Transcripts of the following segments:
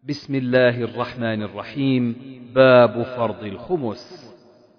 بسم الله الرحمن الرحيم. باب فرض الخمس.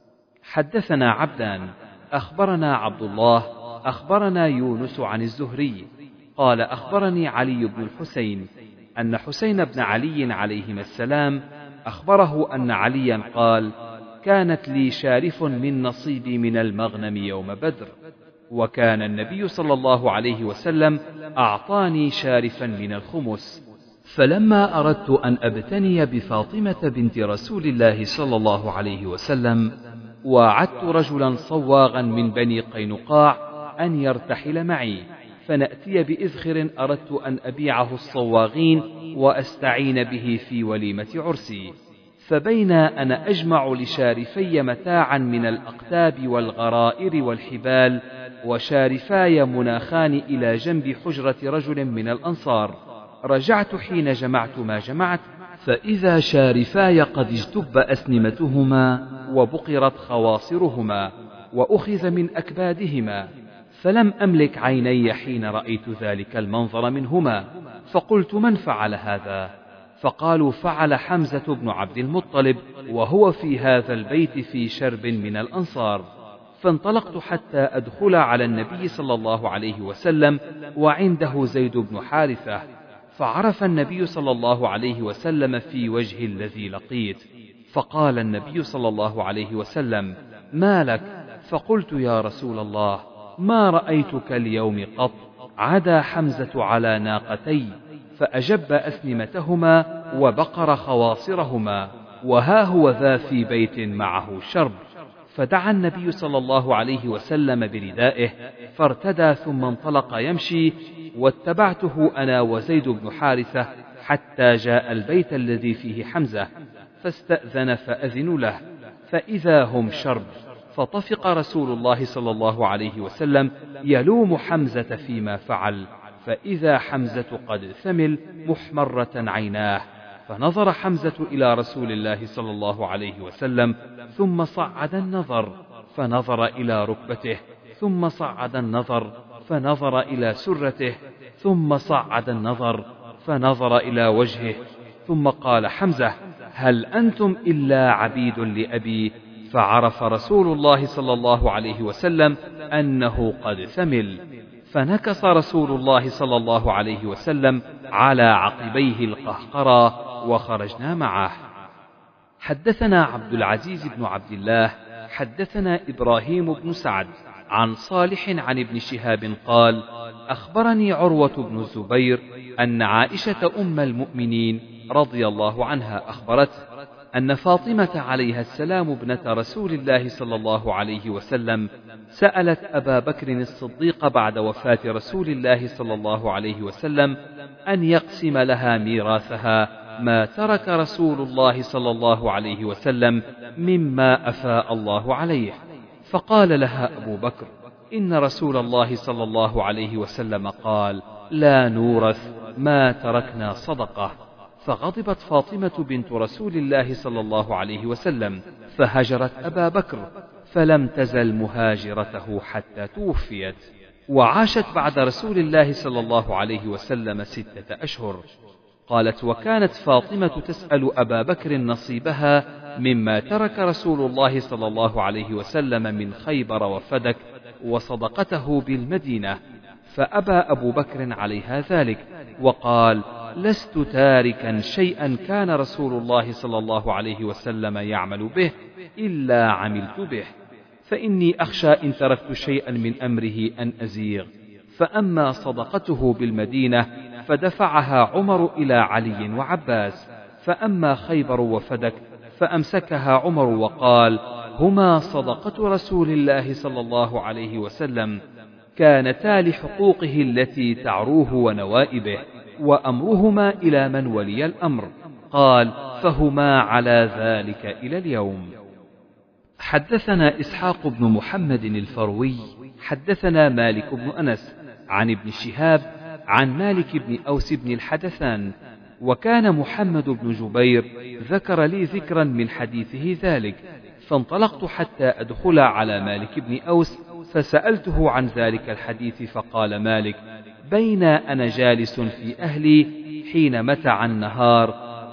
حدثنا عبدان أخبرنا عبد الله أخبرنا يونس عن الزهري قال أخبرني علي بن الحسين أن حسين بن علي عليهما السلام أخبره أن عليا قال: كانت لي شارف من نصيبي من المغنم يوم بدر، وكان النبي صلى الله عليه وسلم أعطاني شارفا من الخمس، فلما أردت أن أبتني بفاطمة بنت رسول الله صلى الله عليه وسلم وعدت رجلا صواغا من بني قينقاع أن يرتحل معي، فنأتي بإذخر أردت أن أبيعه الصواغين وأستعين به في وليمة عرسي، فبين أنا أجمع لشارفي متاعا من الأقتاب والغرائر والحبال وشارفاي مناخان إلى جنب حجرة رجل من الأنصار، رجعت حين جمعت ما جمعت، فإذا شارفاي قد اجتب أسنمتهما وبقرت خواصرهما وأخذ من أكبادهما، فلم أملك عيني حين رأيت ذلك المنظر منهما، فقلت: من فعل هذا؟ فقالوا: فعل حمزة بن عبد المطلب، وهو في هذا البيت في شرب من الأنصار. فانطلقت حتى أدخل على النبي صلى الله عليه وسلم وعنده زيد بن حارثة، فعرف النبي صلى الله عليه وسلم في وجه الذي لقيت، فقال النبي صلى الله عليه وسلم: ما لك؟ فقلت: يا رسول الله، ما رأيتك اليوم قط عدا حمزة على ناقتي، فأجب أسنمتهما وبقر خواصرهما، وها هو ذا في بيت معه شرب. فدعا النبي صلى الله عليه وسلم بردائه فارتدى ثم انطلق يمشي، واتبعته أنا وزيد بن حارثة حتى جاء البيت الذي فيه حمزة، فاستأذن فأذن له، فإذا هم شرب، فطفق رسول الله صلى الله عليه وسلم يلوم حمزة فيما فعل، فإذا حمزة قد ثمل محمرة عيناه، فنظر حمزة إلى رسول الله صلى الله عليه وسلم ثم صعد النظر فنظر إلى ركبته، ثم صعد النظر فنظر إلى سرته، ثم صعد النظر فنظر إلى وجهه، ثم قال: حمزة، هل أنتم إلا عبيد لأبي؟ فعرف رسول الله صلى الله عليه وسلم أنه قد ثمل، فنكص رسول الله صلى الله عليه وسلم على عقبيه القهقرى، وخرجنا معه. حدثنا عبد العزيز بن عبد الله حدثنا إبراهيم بن سعد عن صالح عن ابن شهاب قال: أخبرني عروة بن الزبير أن عائشة أم المؤمنين رضي الله عنها أخبرته أن فاطمة عليها السلام ابنة رسول الله صلى الله عليه وسلم سألت أبا بكر الصديق بعد وفاة رسول الله صلى الله عليه وسلم أن يقسم لها ميراثها ما ترك رسول الله صلى الله عليه وسلم مما أفاء الله عليه، فقال لها أبو بكر: إن رسول الله صلى الله عليه وسلم قال: لا نورث ما تركنا صدقة. فغضبت فاطمة بنت رسول الله صلى الله عليه وسلم فهجرت أبا بكر، فلم تزل مهاجرته حتى توفيت، وعاشت بعد رسول الله صلى الله عليه وسلم 6 أشهر. قالت: وكانت فاطمة تسأل أبا بكر نصيبها مما ترك رسول الله صلى الله عليه وسلم من خيبر وفدك وصدقته بالمدينة، فأبى أبو بكر عليها ذلك، وقال: لست تاركا شيئا كان رسول الله صلى الله عليه وسلم يعمل به إلا عملت به، فإني أخشى إن تركت شيئا من أمره أن أزيغ. فأما صدقته بالمدينة فدفعها عمر إلى علي وعباس، فأما خيبر وفدك فأمسكها عمر وقال: هما صدقة رسول الله صلى الله عليه وسلم، كانتا لحقوقه التي تعروه ونوائبه، وأمرهما إلى من ولي الأمر. قال: فهما على ذلك إلى اليوم. حدثنا إسحاق بن محمد الفروي حدثنا مالك بن أنس عن ابن شهاب عن مالك بن أوس بن الحدثان، وكان محمد بن جبير ذكر لي ذكرا من حديثه ذلك، فانطلقت حتى أدخل على مالك بن أوس فسألته عن ذلك الحديث، فقال مالك: بين أنا جالس في أهلي حين متع النهار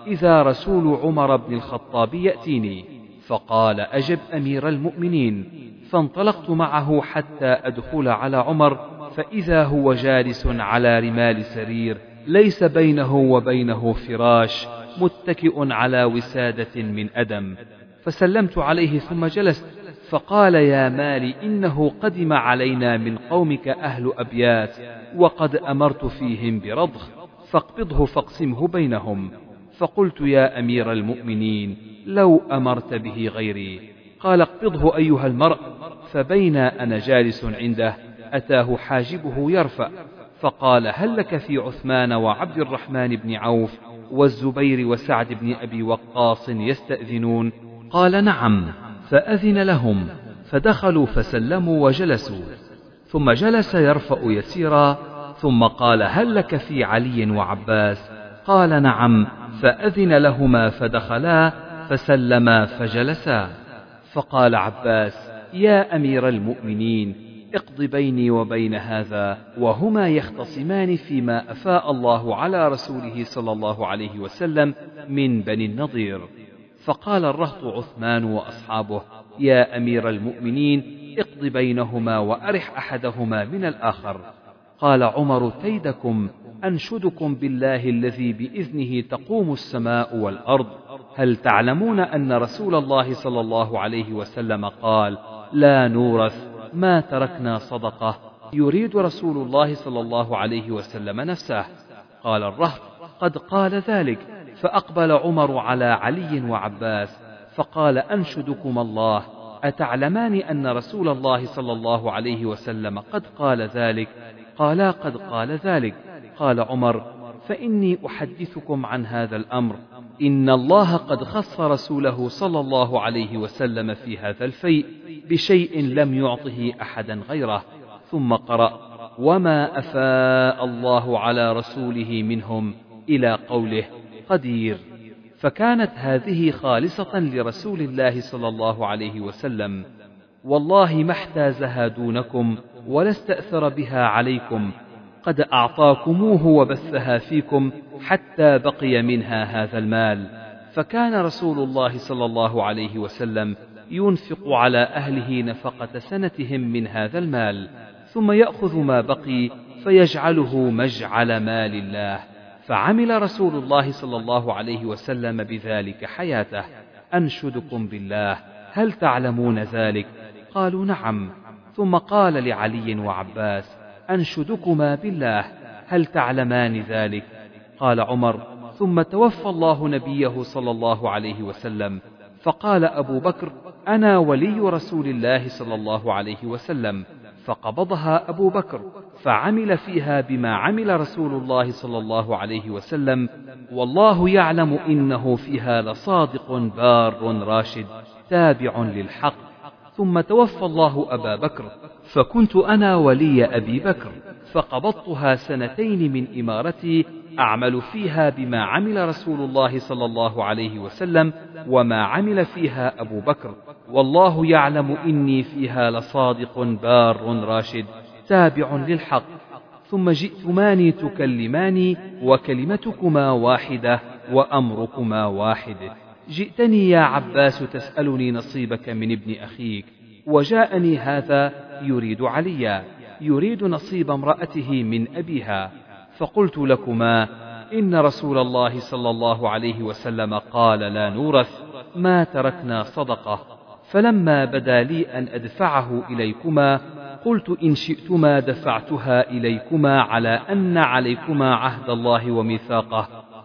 إذا رسول عمر بن الخطاب يأتيني، فقال أجب أمير المؤمنين. فانطلقت معه حتى أدخل على عمر، فإذا هو جالس على رمال سرير ليس بينه وبينه فراش، متكئ على وسادة من أدم. فسلمت عليه ثم جلست، فقال يا مالي إنه قدم علينا من قومك أهل أبيات، وقد أمرت فيهم برضخ، فاقبضه فاقسمه بينهم. فقلت يا أمير المؤمنين لو أمرت به غيري. قال اقبضه أيها المرء. فبين أنا جالس عنده أتاه حاجبه يرفع، فقال هل لك في عثمان وعبد الرحمن بن عوف والزبير وسعد بن أبي وقاص يستأذنون؟ قال نعم. فأذن لهم، فدخلوا فسلموا وجلسوا، ثم جلس يرفع يسيرا، ثم قال هل لك في علي وعباس؟ قال نعم. فأذن لهما فدخلا فسلما فجلسا. فقال عباس يا أمير المؤمنين اقض بيني وبين هذا، وهما يختصمان فيما أفاء الله على رسوله صلى الله عليه وسلم من بني النضير. فقال الرهط عثمان وأصحابه يا أمير المؤمنين اقض بينهما وأرح أحدهما من الآخر. قال عمر تيدكم أنشدكم بالله الذي بإذنه تقوم السماء والأرض، هل تعلمون أن رسول الله صلى الله عليه وسلم قال لا نورث ما تركنا صدقة؟ يريد رسول الله صلى الله عليه وسلم نفسه. قال الرهط قد قال ذلك. فأقبل عمر على علي وعباس فقال أنشدكم الله أتعلمان أن رسول الله صلى الله عليه وسلم قد قال ذلك؟ قالا قد قال ذلك. قال عمر فإني أحدثكم عن هذا الأمر، إن الله قد خص رسوله صلى الله عليه وسلم في هذا الفيء بشيء لم يعطه أحدا غيره. ثم قرأ وما أفاء الله على رسوله منهم إلى قوله قدير. فكانت هذه خالصة لرسول الله صلى الله عليه وسلم، والله ما احتازها دونكم ولا استأثر بها عليكم، قد أعطاكموه وبثها فيكم حتى بقي منها هذا المال. فكان رسول الله صلى الله عليه وسلم ينفق على أهله نفقة سنتهم من هذا المال، ثم يأخذ ما بقي فيجعله مجعل مال الله. فعمل رسول الله صلى الله عليه وسلم بذلك حياته. أنشدكم بالله هل تعلمون ذلك؟ قالوا نعم. ثم قال لعلي وعباس أنشدكما بالله هل تعلمان ذلك؟ قال عمر ثم توفى الله نبيه صلى الله عليه وسلم، فقال أبو بكر أنا ولي رسول الله صلى الله عليه وسلم. فقبضها أبو بكر فعمل فيها بما عمل رسول الله صلى الله عليه وسلم، والله يعلم إنه فيها لصادق بار راشد تابع للحق. ثم توفى الله أبا بكر فكنت أنا ولي أبي بكر، فقبضتها سنتين من إمارتي أعمل فيها بما عمل رسول الله صلى الله عليه وسلم وما عمل فيها أبو بكر، والله يعلم إني فيها لصادق بار راشد تابع للحق. ثم جئتماني تكلماني وكلمتكما واحدة وأمركما واحد. جئتني يا عباس تسألني نصيبك من ابن أخيك، وجاءني هذا يريد عليا، يريد نصيب امرأته من أبيها. فقلت لكما إن رسول الله صلى الله عليه وسلم قال لا نورث ما تركنا صدقة. فلما بدا لي أن أدفعه إليكما قلت إن شئتما دفعتها إليكما على أن عليكما عهد الله وميثاقه،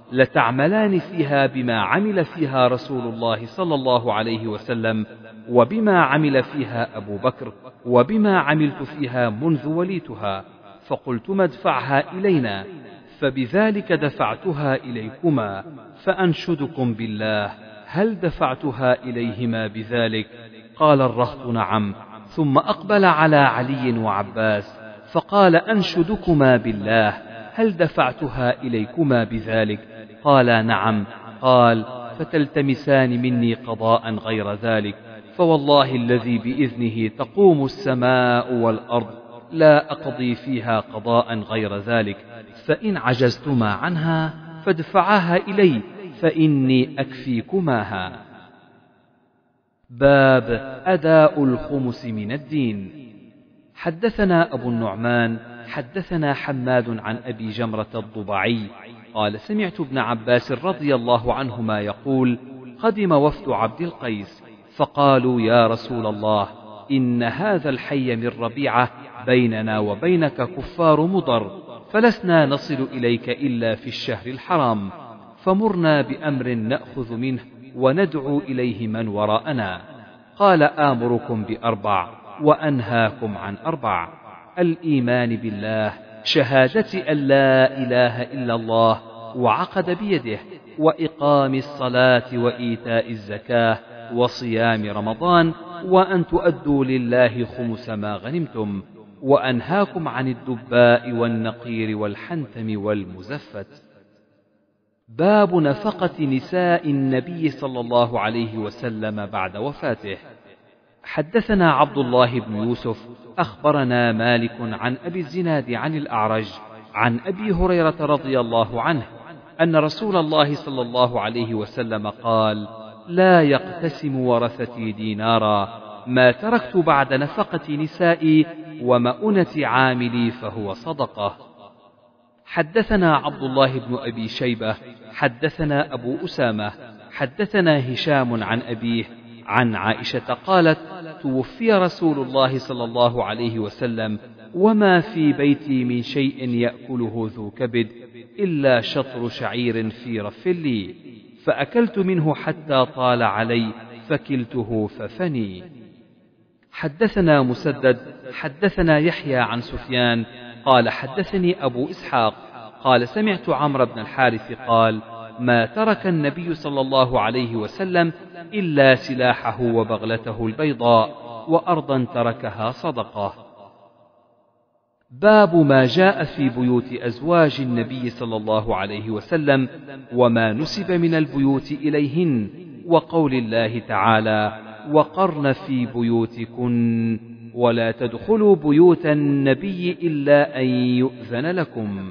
لتعملان فيها بما عمل فيها رسول الله صلى الله عليه وسلم وبما عمل فيها أبو بكر وبما عملت فيها منذ وليتها. فقلت ادفعها إلينا، فبذلك دفعتها إليكما. فأنشدكم بالله هل دفعتها إليهما بذلك؟ قال الرهط نعم. ثم أقبل على علي وعباس فقال أنشدكما بالله هل دفعتها إليكما بذلك؟ قالا نعم. قال فتلتمسان مني قضاء غير ذلك، فوالله الذي بإذنه تقوم السماء والأرض لا أقضي فيها قضاء غير ذلك، فإن عجزتما عنها فادفعاها إلي، فإني أكفيكماها. باب أداء الخمس من الدين. حدثنا أبو النعمان حدثنا حماد عن أبي جمرة الضبعي قال سمعت ابن عباس رضي الله عنهما يقول قدم وفد عبد القيس فقالوا يا رسول الله إن هذا الحي من ربيعة بيننا وبينك كفار مضر، فلسنا نصل إليك إلا في الشهر الحرام، فمرنا بأمر نأخذ منه وندعو إليه من وراءنا. قال آمركم بأربع وأنهاكم عن أربع: الإيمان بالله، شهادة أن لا إله إلا الله وعقد بيده، وإقام الصلاة وإيتاء الزكاة وصيام رمضان، وأن تؤدوا لله خمس ما غنمتم، وأنهاكم عن الدباء والنقير والحنتم والمزفت. باب نفقة نساء النبي صلى الله عليه وسلم بعد وفاته. حدثنا عبد الله بن يوسف أخبرنا مالك عن أبي الزناد عن الأعرج عن أبي هريرة رضي الله عنه أن رسول الله صلى الله عليه وسلم قال: لا يقتسم ورثتي دينارا ما تركت بعد نفقة نسائي ومؤنة عاملي فهو صدقة. حدثنا عبد الله بن أبي شيبة حدثنا أبو أسامة حدثنا هشام عن أبيه عن عائشة قالت: توفي رسول الله صلى الله عليه وسلم وما في بيتي من شيء يأكله ذو كبد إلا شطر شعير في رف لي، فأكلت منه حتى طال علي فكلته ففني. حدثنا مسدد حدثنا يحيى عن سفيان قال حدثني أبو إسحاق قال سمعت عمرو بن الحارث قال: ما ترك النبي صلى الله عليه وسلم إلا سلاحه وبغلته البيضاء وأرضا تركها صدقة. باب ما جاء في بيوت أزواج النبي صلى الله عليه وسلم وما نسب من البيوت إليهن، وقول الله تعالى: وقرن في بيوتكن ولا تدخلوا بيوت النبي إلا أن يؤذن لكم.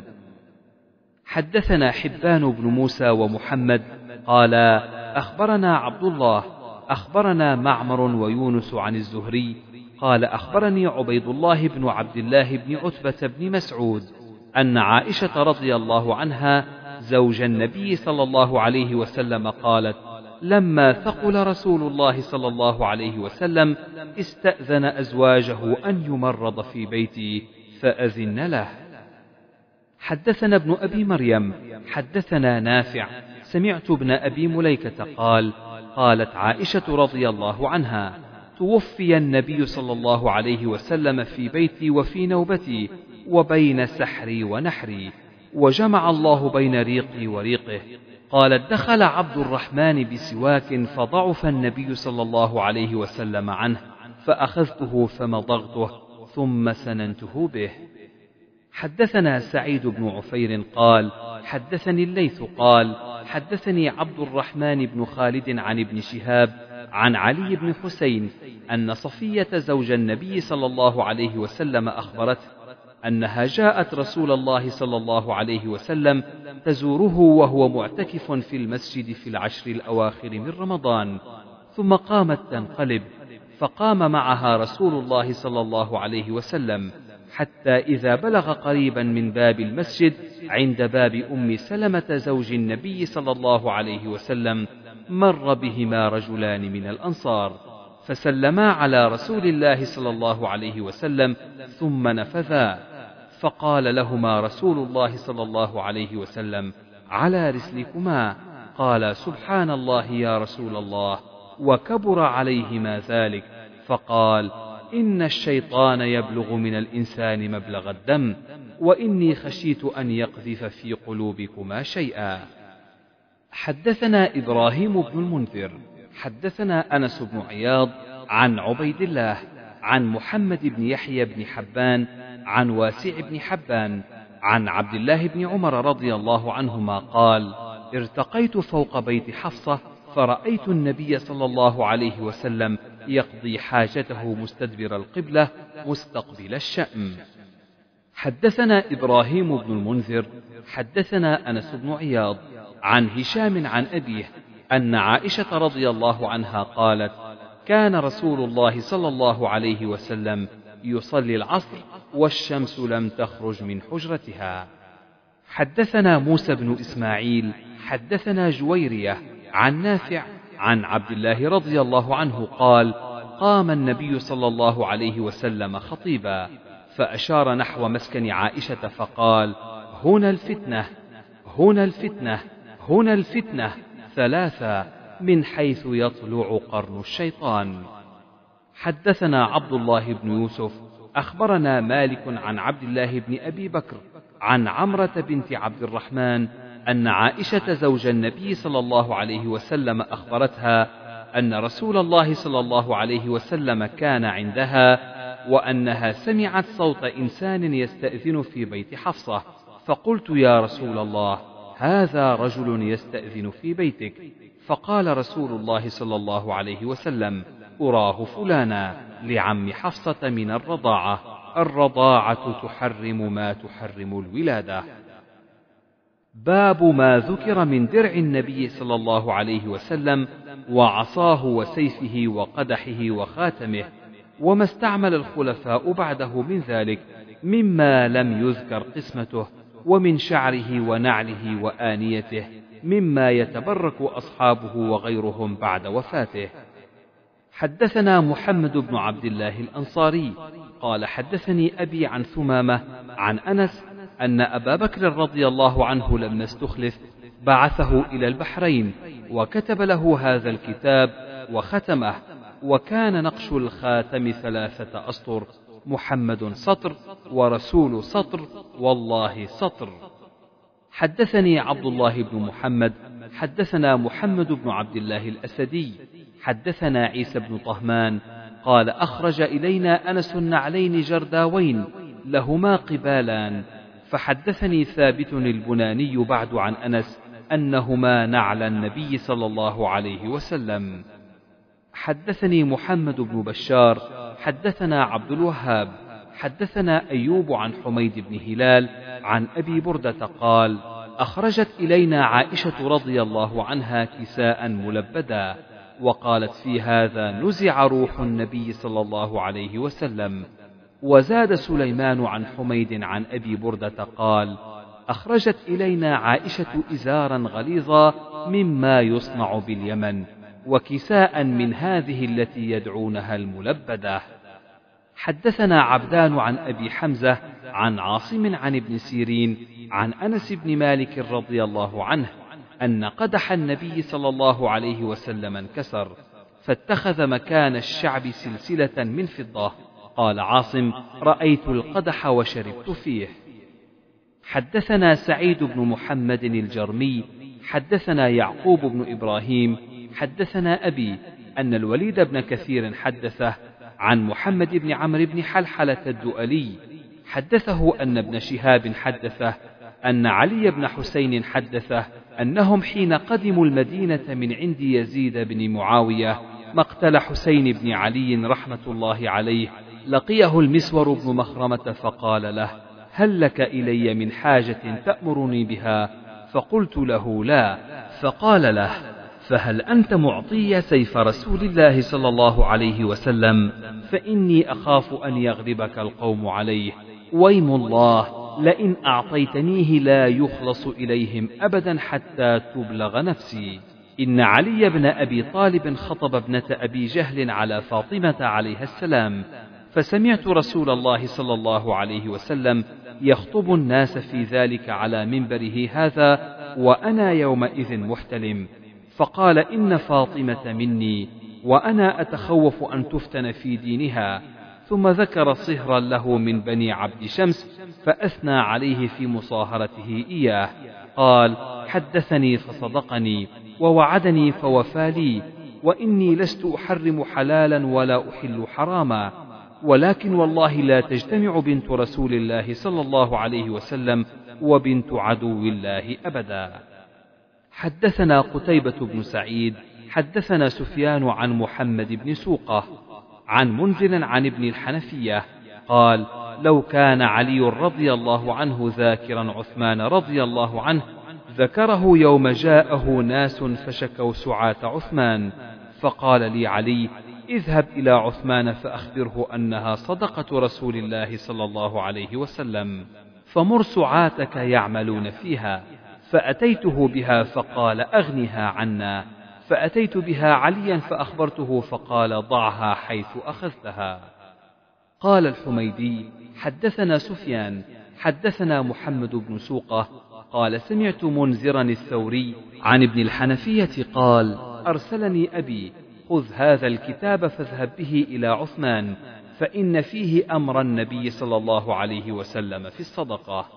حدثنا حبان بن موسى ومحمد قال أخبرنا عبد الله أخبرنا معمر ويونس عن الزهري قال أخبرني عبيد الله بن عبد الله بن عتبة بن مسعود أن عائشة رضي الله عنها زوج النبي صلى الله عليه وسلم قالت: لما ثقل رسول الله صلى الله عليه وسلم استأذن أزواجه أن يمرض في بيتي فأذن له. حدثنا ابن أبي مريم حدثنا نافع سمعت ابن أبي مليكة قال: قالت عائشة رضي الله عنها: توفي النبي صلى الله عليه وسلم في بيتي وفي نوبتي وبين سحري ونحري، وجمع الله بين ريقي وريقه. قالت: دخل عبد الرحمن بسواك فضعف النبي صلى الله عليه وسلم عنه، فأخذته فمضغته ثم سننته به. حدثنا سعيد بن عفير قال حدثني الليث قال حدثني عبد الرحمن بن خالد عن ابن شهاب عن علي بن حسين أن صفية زوج النبي صلى الله عليه وسلم أخبرته أنها جاءت رسول الله صلى الله عليه وسلم تزوره وهو معتكف في المسجد في العشر الأواخر من رمضان، ثم قامت تنقلب، فقام معها رسول الله صلى الله عليه وسلم حتى إذا بلغ قريبا من باب المسجد عند باب أم سلمة زوج النبي صلى الله عليه وسلم مر بهما رجلان من الأنصار فسلما على رسول الله صلى الله عليه وسلم ثم نفذا، فقال لهما رسول الله صلى الله عليه وسلم: على رسلكما. قال: سبحان الله يا رسول الله، وكبر عليهما ذلك، فقال: إن الشيطان يبلغ من الإنسان مبلغ الدم، وإني خشيت أن يقذف في قلوبكما شيئا. حدثنا إبراهيم بن المنذر حدثنا أنس بن عياض عن عبيد الله عن محمد بن يحيى بن حبان عن واسع بن حبان عن عبد الله بن عمر رضي الله عنهما قال: ارتقيت فوق بيت حفصة فرأيت النبي صلى الله عليه وسلم يقضي حاجته مستدبر القبلة مستقبل الشأم. حدثنا إبراهيم بن المنذر حدثنا أنس بن عياض عن هشام عن أبيه أن عائشة رضي الله عنها قالت: كان رسول الله صلى الله عليه وسلم يصلي العصر والشمس لم تخرج من حجرتها. حدثنا موسى بن إسماعيل حدثنا جويرية عن نافع عن عبد الله رضي الله عنه قال: قام النبي صلى الله عليه وسلم خطيبا فأشار نحو مسكن عائشة فقال: هنا الفتنة، هنا الفتنة، هنا الفتنة، ثلاثة، من حيث يطلع قرن الشيطان. حدثنا عبد الله بن يوسف أخبرنا مالك عن عبد الله بن أبي بكر عن عمرة بنت عبد الرحمن أن عائشة زوج النبي صلى الله عليه وسلم أخبرتها أن رسول الله صلى الله عليه وسلم كان عندها وأنها سمعت صوت إنسان يستأذن في بيت حفصة، فقلت: يا رسول الله، هذا رجل يستأذن في بيتك. فقال رسول الله صلى الله عليه وسلم: أراه فلانا لعم حفصة من الرضاعة، الرضاعة تحرم ما تحرم الولادة. باب ما ذكر من درع النبي صلى الله عليه وسلم وعصاه وسيفه وقدحه وخاتمه، وما استعمل الخلفاء بعده من ذلك مما لم يذكر قسمته، ومن شعره ونعله وآنيته مما يتبرك أصحابه وغيرهم بعد وفاته. حدثنا محمد بن عبد الله الأنصاري قال: حدثني أبي عن ثمامة عن أنس أن أبا بكر رضي الله عنه لما استخلف بعثه إلى البحرين وكتب له هذا الكتاب وختمه، وكان نقش الخاتم 3 أسطر: محمد سطر ورسول سطر والله سطر. حدثني عبد الله بن محمد حدثنا محمد بن عبد الله الأسدي حدثنا عيسى بن طهمان قال: أخرج إلينا أنس نعلين جرداوين لهما قبالان، فحدثني ثابت البناني بعد عن أنس أنهما نعل النبي صلى الله عليه وسلم. حدثني محمد بن بشار حدثنا عبد الوهاب حدثنا أيوب عن حميد بن هلال عن أبي بردة قال: أخرجت إلينا عائشة رضي الله عنها كساء ملبدا، وقالت في هذا: نزع روح النبي صلى الله عليه وسلم. وزاد سليمان عن حميد عن أبي بردة قال: أخرجت إلينا عائشة إزارا غليظا مما يصنع باليمن، وكساء من هذه التي يدعونها الملبدة. حدثنا عبدان عن أبي حمزة عن عاصم عن ابن سيرين عن أنس بن مالك رضي الله عنه أن قدح النبي صلى الله عليه وسلم انكسر، فاتخذ مكان الشعب سلسلة من فضة. قال عاصم: رأيت القدح وشربت فيه. حدثنا سعيد بن محمد الجرمي حدثنا يعقوب بن إبراهيم حدثنا أبي أن الوليد بن كثير حدثه عن محمد بن عمرو بن حلحلة الدؤلي حدثه أن ابن شهاب حدثه أن علي بن حسين حدثه أنهم حين قدموا المدينة من عند يزيد بن معاوية مقتل حسين بن علي رحمة الله عليه، لقيه المسور بن مخرمة فقال له: هل لك إلي من حاجة تأمرني بها؟ فقلت له: لا. فقال له: فهل أنت معطي سيف رسول الله صلى الله عليه وسلم؟ فإني أخاف أن يغلبك القوم عليه، ويم الله لئن أعطيتنيه لا يخلص إليهم أبدا حتى تبلغ نفسي. إن علي بن أبي طالب خطب ابنة أبي جهل على فاطمة عليها السلام، فسمعت رسول الله صلى الله عليه وسلم يخطب الناس في ذلك على منبره هذا وأنا يومئذ محتلم، فقال: إن فاطمة مني وأنا أتخوف أن تفتن في دينها. ثم ذكر صهرا له من بني عبد شمس فأثنى عليه في مصاهرته إياه. قال: حدثني فصدقني ووعدني فوفى لي، وإني لست أحرم حلالا ولا أحل حراما، ولكن والله لا تجتمع بنت رسول الله صلى الله عليه وسلم وبنت عدو الله أبدا. حدثنا قتيبة بن سعيد حدثنا سفيان عن محمد بن سوقة عن منذر عن ابن الحنفية قال: لو كان علي رضي الله عنه ذاكرا عثمان رضي الله عنه ذكره يوم جاءه ناس فشكوا سعاة عثمان، فقال لي علي: اذهب إلى عثمان فأخبره أنها صدقة رسول الله صلى الله عليه وسلم، فمر سعاتك يعملون فيها. فأتيته بها فقال: أغنها عنا. فأتيت بها عليا فأخبرته فقال: ضعها حيث أخذتها. قال الحميدي: حدثنا سفيان حدثنا محمد بن سوقة قال: سمعت منذرا الثوري عن ابن الحنفية قال: أرسلني أبي: خذ هذا الكتاب فاذهب به إلى عثمان، فإن فيه أمر النبي صلى الله عليه وسلم في الصدقة.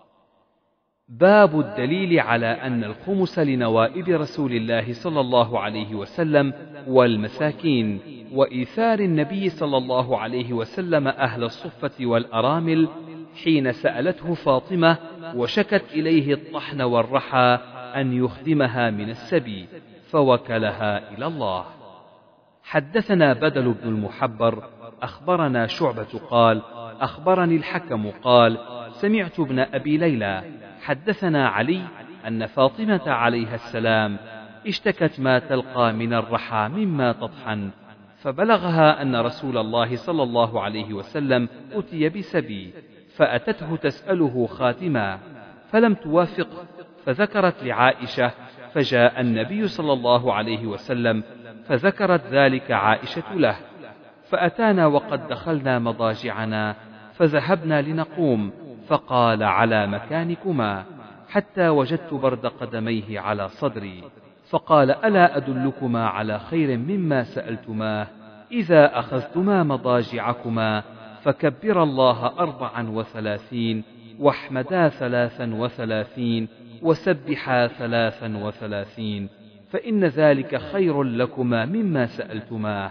باب الدليل على أن الخمس لنوائب رسول الله صلى الله عليه وسلم والمساكين، وإيثار النبي صلى الله عليه وسلم أهل الصفة والأرامل حين سألته فاطمة وشكت إليه الطحن والرحى أن يخدمها من السبي، فوكلها إلى الله. حدثنا بدل بن المحبر أخبرنا شعبة قال: أخبرني الحكم قال: سمعت ابن أبي ليلى حدثنا علي أن فاطمة عليها السلام اشتكت ما تلقى من الرحى مما تطحن، فبلغها أن رسول الله صلى الله عليه وسلم أتي بسبي، فأتته تسأله خاتما فلم توافقه، فذكرت لعائشة، فجاء النبي صلى الله عليه وسلم فذكرت ذلك عائشة له، فأتانا وقد دخلنا مضاجعنا فذهبنا لنقوم، فقال: على مكانكما، حتى وجدت برد قدميه على صدري، فقال: ألا أدلكما على خير مما سألتماه؟ إذا أخذتما مضاجعكما فكبر الله 34 واحمدا 33 وسبحا 33، فإن ذلك خير لكما مما سألتماه.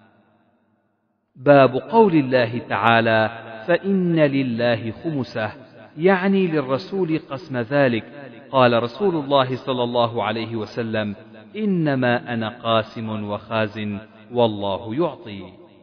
باب قول الله تعالى: فإن لله خمسه، يعني للرسول قسم ذلك. قال رسول الله صلى الله عليه وسلم: إنما أنا قاسم وخاز والله يعطي.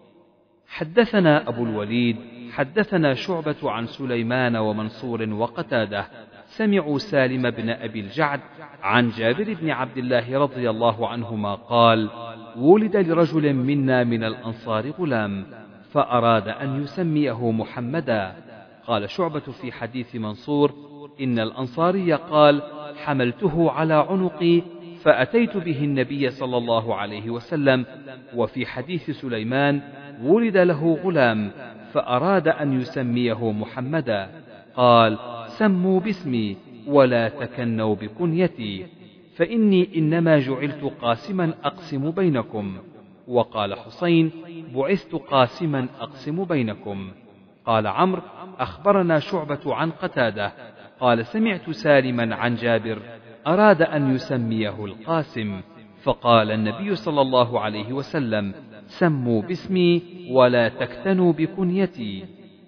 حدثنا أبو الوليد حدثنا شعبة عن سليمان ومنصور وقتادة سمعوا سالم بن أبي الجعد عن جابر بن عبد الله رضي الله عنهما قال: ولد لرجل منا من الأنصار غلام، فأراد أن يسميه محمدا. قال شعبة في حديث منصور: إن الأنصاري قال: حملته على عنقي فأتيت به النبي صلى الله عليه وسلم. وفي حديث سليمان: ولد له غلام فأراد أن يسميه محمدا، قال: سموا باسمي ولا تكنوا بكنيتي، فإني إنما جعلت قاسما أقسم بينكم. وقال حسين: بعثت قاسما أقسم بينكم. قال عمرو: أخبرنا شعبة عن قتادة قال: سمعت سالما عن جابر أراد أن يسميه القاسم، فقال النبي صلى الله عليه وسلم: سموا باسمي ولا تكتنوا بكنيتي.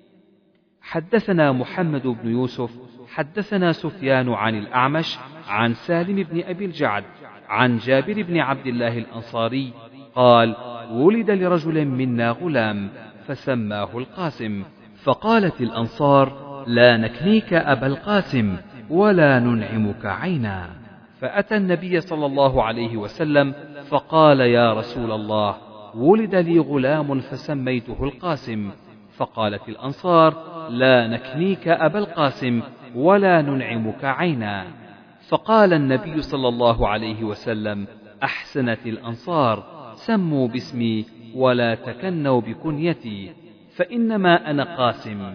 حدثنا محمد بن يوسف حدثنا سفيان عن الأعمش عن سالم بن أبي الجعد عن جابر بن عبد الله الأنصاري قال: ولد لرجل منا غلام فسماه القاسم، فقالت الأنصار: لا نكنيك أبا القاسم ولا ننعمك عينا. فأتى النبي صلى الله عليه وسلم فقال: يا رسول الله، ولد لي غلام فسميته القاسم. فقالت الأنصار: لا نكنيك أبا القاسم ولا ننعمك عينا. فقال النبي صلى الله عليه وسلم: أحسنت الأنصار، سموا باسمي ولا تكنوا بكنيتي، فإنما أنا قاسم.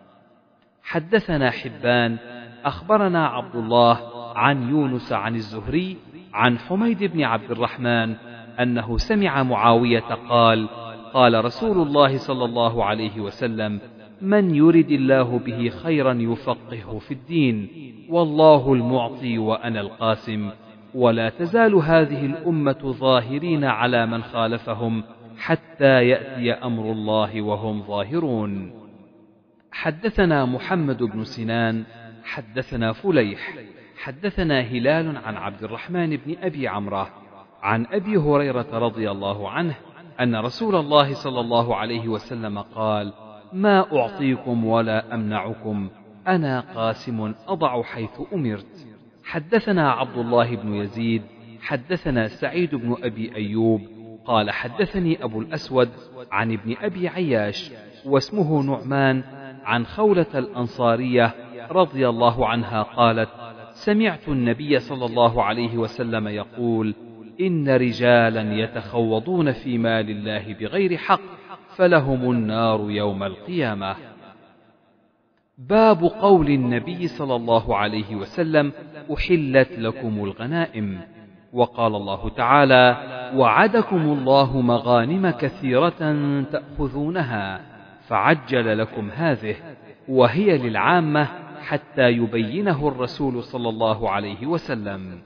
حدثنا حبان أخبرنا عبد الله عن يونس عن الزهري عن حميد بن عبد الرحمن أنه سمع معاوية قال: قال رسول الله صلى الله عليه وسلم: من يرد الله به خيرا يفقهه في الدين، والله المعطي وأنا القاسم، ولا تزال هذه الأمة ظاهرين على من خالفهم حتى يأتي أمر الله وهم ظاهرون. حدثنا محمد بن سنان حدثنا فليح حدثنا هلال عن عبد الرحمن بن أبي عمرة عن أبي هريرة رضي الله عنه أن رسول الله صلى الله عليه وسلم قال: ما أعطيكم ولا أمنعكم، أنا قاسم أضع حيث أمرت. حدثنا عبد الله بن يزيد حدثنا سعيد بن أبي أيوب قال حدثني أبو الأسود عن ابن أبي عياش واسمه نعمان عن خولة الأنصارية رضي الله عنها قالت سمعت النبي صلى الله عليه وسلم يقول إن رجالا يتخوضون في مال الله بغير حق فلهم النار يوم القيامة. باب قول النبي صلى الله عليه وسلم أحلت لكم الغنائم. وقال الله تعالى وعدكم الله مغانم كثيرة تأخذونها فعجل لكم هذه وهي للعامة حتى يبينه الرسول صلى الله عليه وسلم.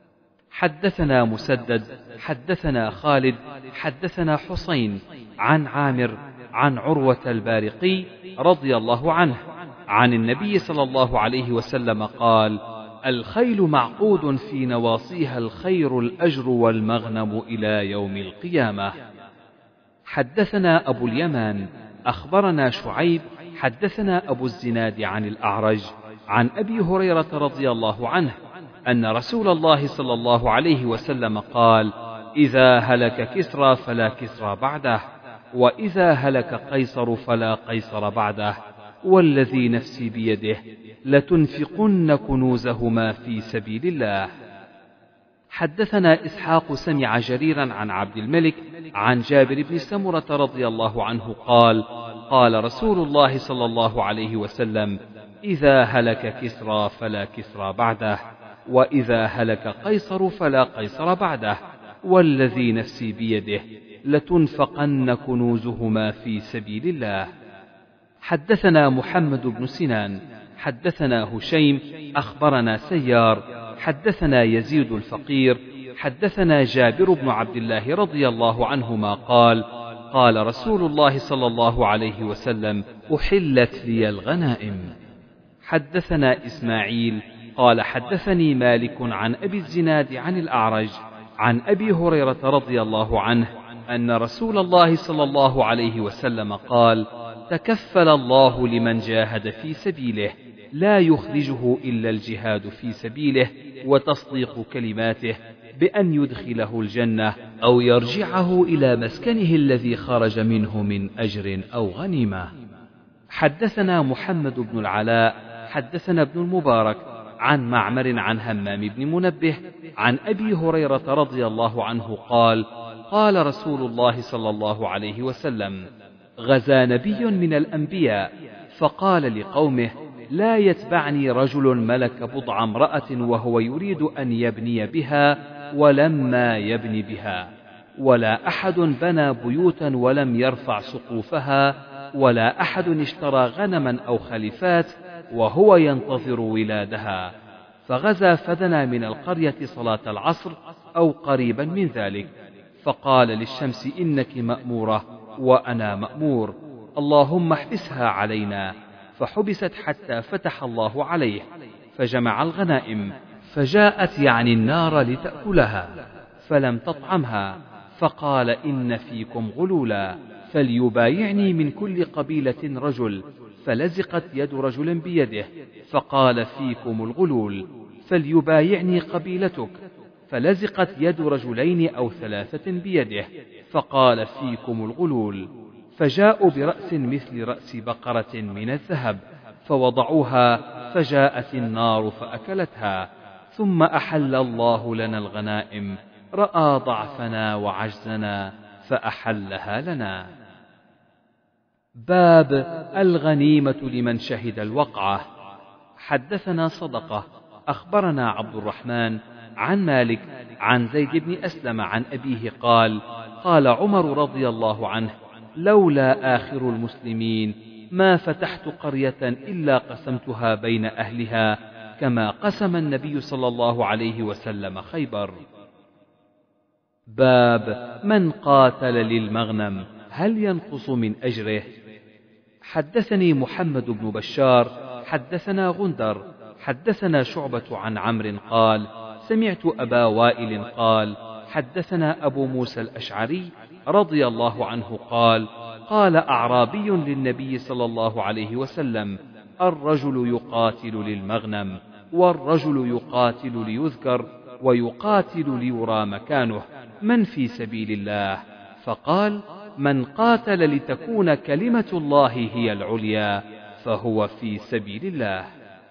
حدثنا مسدد حدثنا خالد حدثنا حسين عن عامر عن عروة البارقي رضي الله عنه عن النبي صلى الله عليه وسلم قال الخيل معقود في نواصيها الخير الأجر والمغنم إلى يوم القيامة. حدثنا أبو اليمان أخبرنا شعيب حدثنا أبو الزناد عن الأعرج عن أبي هريرة رضي الله عنه أن رسول الله صلى الله عليه وسلم قال إذا هلك كسرى فلا كسرى بعده وإذا هلك قيصر فلا قيصر بعده والذي نفسي بيده لتنفقن كنوزهما في سبيل الله. حدثنا إسحاق سمع جريرا عن عبد الملك عن جابر بن سمرة رضي الله عنه قال قال رسول الله صلى الله عليه وسلم إذا هلك كسرى فلا كسرى بعده وإذا هلك قيصر فلا قيصر بعده والذي نفسي بيده لتنفقن كنوزهما في سبيل الله. حدثنا محمد بن سنان حدثنا هشيم أخبرنا سيار حدثنا يزيد الفقير حدثنا جابر بن عبد الله رضي الله عنهما قال قال رسول الله صلى الله عليه وسلم أحلت لي الغنائم. حدثنا إسماعيل قال حدثني مالك عن أبي الزناد عن الأعرج عن أبي هريرة رضي الله عنه أن رسول الله صلى الله عليه وسلم قال تكفل الله لمن جاهد في سبيله لا يخرجه إلا الجهاد في سبيله وتصديق كلماته بأن يدخله الجنة أو يرجعه إلى مسكنه الذي خرج منه من أجر أو غنيمة. حدثنا محمد بن العلاء حدثنا ابن المبارك عن معمر عن همام بن منبه عن أبي هريرة رضي الله عنه قال قال رسول الله صلى الله عليه وسلم غزا نبي من الأنبياء فقال لقومه لا يتبعني رجل ملك بضع امرأة وهو يريد أن يبني بها ولما يبني بها ولا أحد بنى بيوتا ولم يرفع سقوفها ولا أحد اشترى غنما أو خلفات وهو ينتظر ولادها فغزا فدنا من القرية صلاة العصر أو قريبا من ذلك فقال للشمس إنك مأمورة وأنا مأمور اللهم احبسها علينا فحبست حتى فتح الله عليه فجمع الغنائم فجاءت يعني النار لتأكلها فلم تطعمها فقال إن فيكم غلولا فليبايعني من كل قبيلة رجل فلزقت يد رجل بيده فقال فيكم الغلول فليبايعني قبيلتك فلزقت يد رجلين أو ثلاثة بيده فقال فيكم الغلول فجاءوا برأس مثل رأس بقرة من الذهب فوضعوها فجاءت النار فأكلتها ثم أحل الله لنا الغنائم رأى ضعفنا وعجزنا فأحلها لنا. باب الغنيمة لمن شهد الوقعة. حدثنا صدقة أخبرنا عبد الرحمن عن مالك عن زيد بن أسلم عن أبيه قال قال عمر رضي الله عنه لولا آخر المسلمين ما فتحت قرية إلا قسمتها بين أهلها كما قسم النبي صلى الله عليه وسلم خيبر. باب من قاتل للمغنم هل ينقص من أجره؟ حدثني محمد بن بشار حدثنا غندر حدثنا شعبة عن عمرو قال سمعت أبا وائل قال حدثنا أبو موسى الأشعري رضي الله عنه قال قال أعرابي للنبي صلى الله عليه وسلم الرجل يقاتل للمغنم والرجل يقاتل ليذكر ويقاتل ليرى مكانه، من في سبيل الله؟ فقال: من قاتل لتكون كلمة الله هي العليا فهو في سبيل الله.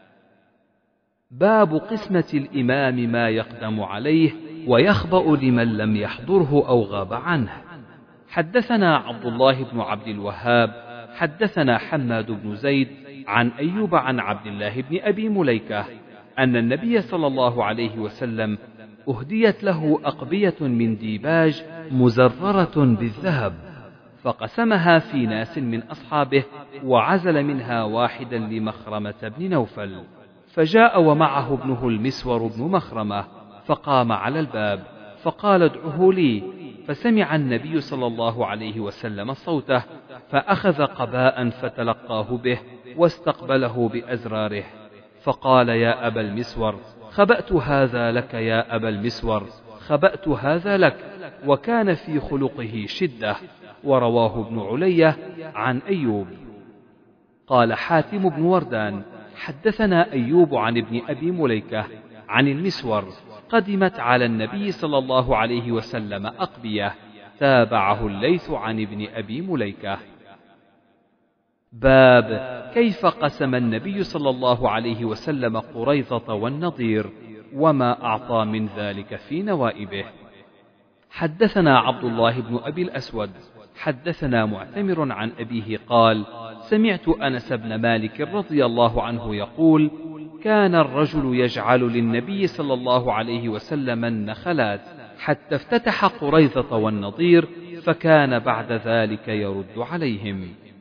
باب قسمة الإمام ما يقدم عليه ويخبأ لمن لم يحضره أو غاب عنه. حدثنا عبد الله بن عبد الوهاب حدثنا حماد بن زيد عن أيوب عن عبد الله بن أبي مليكة أن النبي صلى الله عليه وسلم أهديت له أقبية من ديباج مزررة بالذهب، فقسمها في ناس من أصحابه وعزل منها واحدا لمخرمة بن نوفل، فجاء ومعه ابنه المسور بن مخرمة فقام على الباب فقال: ادعه لي. فسمع النبي صلى الله عليه وسلم صوته فأخذ قباء فتلقاه به واستقبله بأزراره فقال: يا أبا المسور، خبأت هذا لك يا أبا المسور، خبأت هذا لك. وكان في خلقه شدة. ورواه ابن علية عن أيوب. قال حاتم بن وردان: حدثنا أيوب عن ابن أبي مليكة عن المسور قدمت على النبي صلى الله عليه وسلم أقبية. تابعه الليث عن ابن أبي مليكة. باب كيف قسم النبي صلى الله عليه وسلم قريظة والنضير وما أعطى من ذلك في نوائبه. حدثنا عبد الله بن أبي الأسود حدثنا معتمر عن أبيه قال: سمعت أنس بن مالك رضي الله عنه يقول: كان الرجل يجعل للنبي صلى الله عليه وسلم النخلات حتى افتتح قريظة والنضير، فكان بعد ذلك يرد عليهم.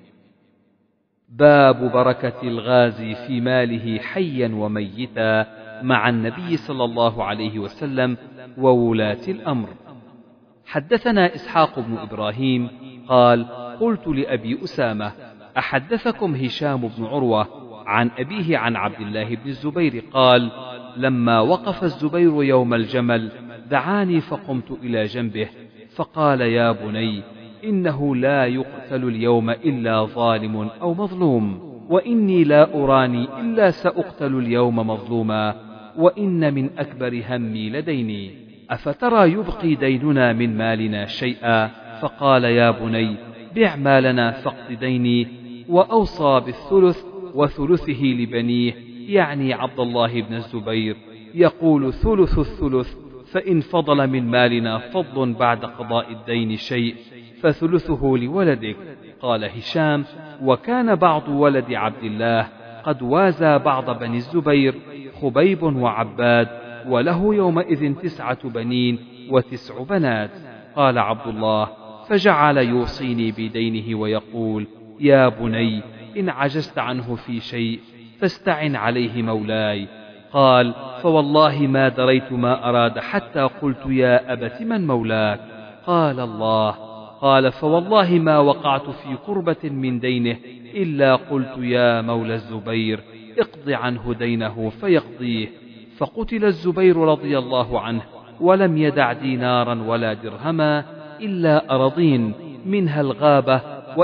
باب بركة الغازي في ماله حيا وميتا مع النبي صلى الله عليه وسلم وولاة الأمر. حدثنا إسحاق بن إبراهيم قال: قلت لأبي أسامة: أحدثكم هشام بن عروة عن أبيه عن عبد الله بن الزبير قال: لما وقف الزبير يوم الجمل دعاني فقمت إلى جنبه فقال: يا بني، إنه لا يقتل اليوم إلا ظالم أو مظلوم، وإني لا أراني إلا سأقتل اليوم مظلوما، وإن من أكبر همي لديني، أفترى يبقي ديننا من مالنا شيئا؟ فقال: يا بني، بع مالنا فاقض ديني. وأوصى بالثلث وثلثه لبنيه، يعني عبد الله بن الزبير، يقول: ثلث الثلث، فإن فضل من مالنا فضل بعد قضاء الدين شيء فثلثه لولدك. قال هشام: وكان بعض ولد عبد الله قد وازى بعض بني الزبير، خبيب وعباد، وله يومئذ 9 بنين و9 بنات. قال عبد الله: فجعل يوصيني بدينه ويقول: يا بني، إن عجزت عنه في شيء فاستعن عليه مولاي. قال: فوالله ما دريت ما أراد حتى قلت: يا أبت من مولاك؟ قال: الله. قال: فوالله ما وقعت في قربة من دينه إلا قلت: يا مولى الزبير، اقض عنه دينه فيقضيه. فقتل الزبير رضي الله عنه، ولم يدع دينارا ولا درهما إلا أراضين، منها الغابة،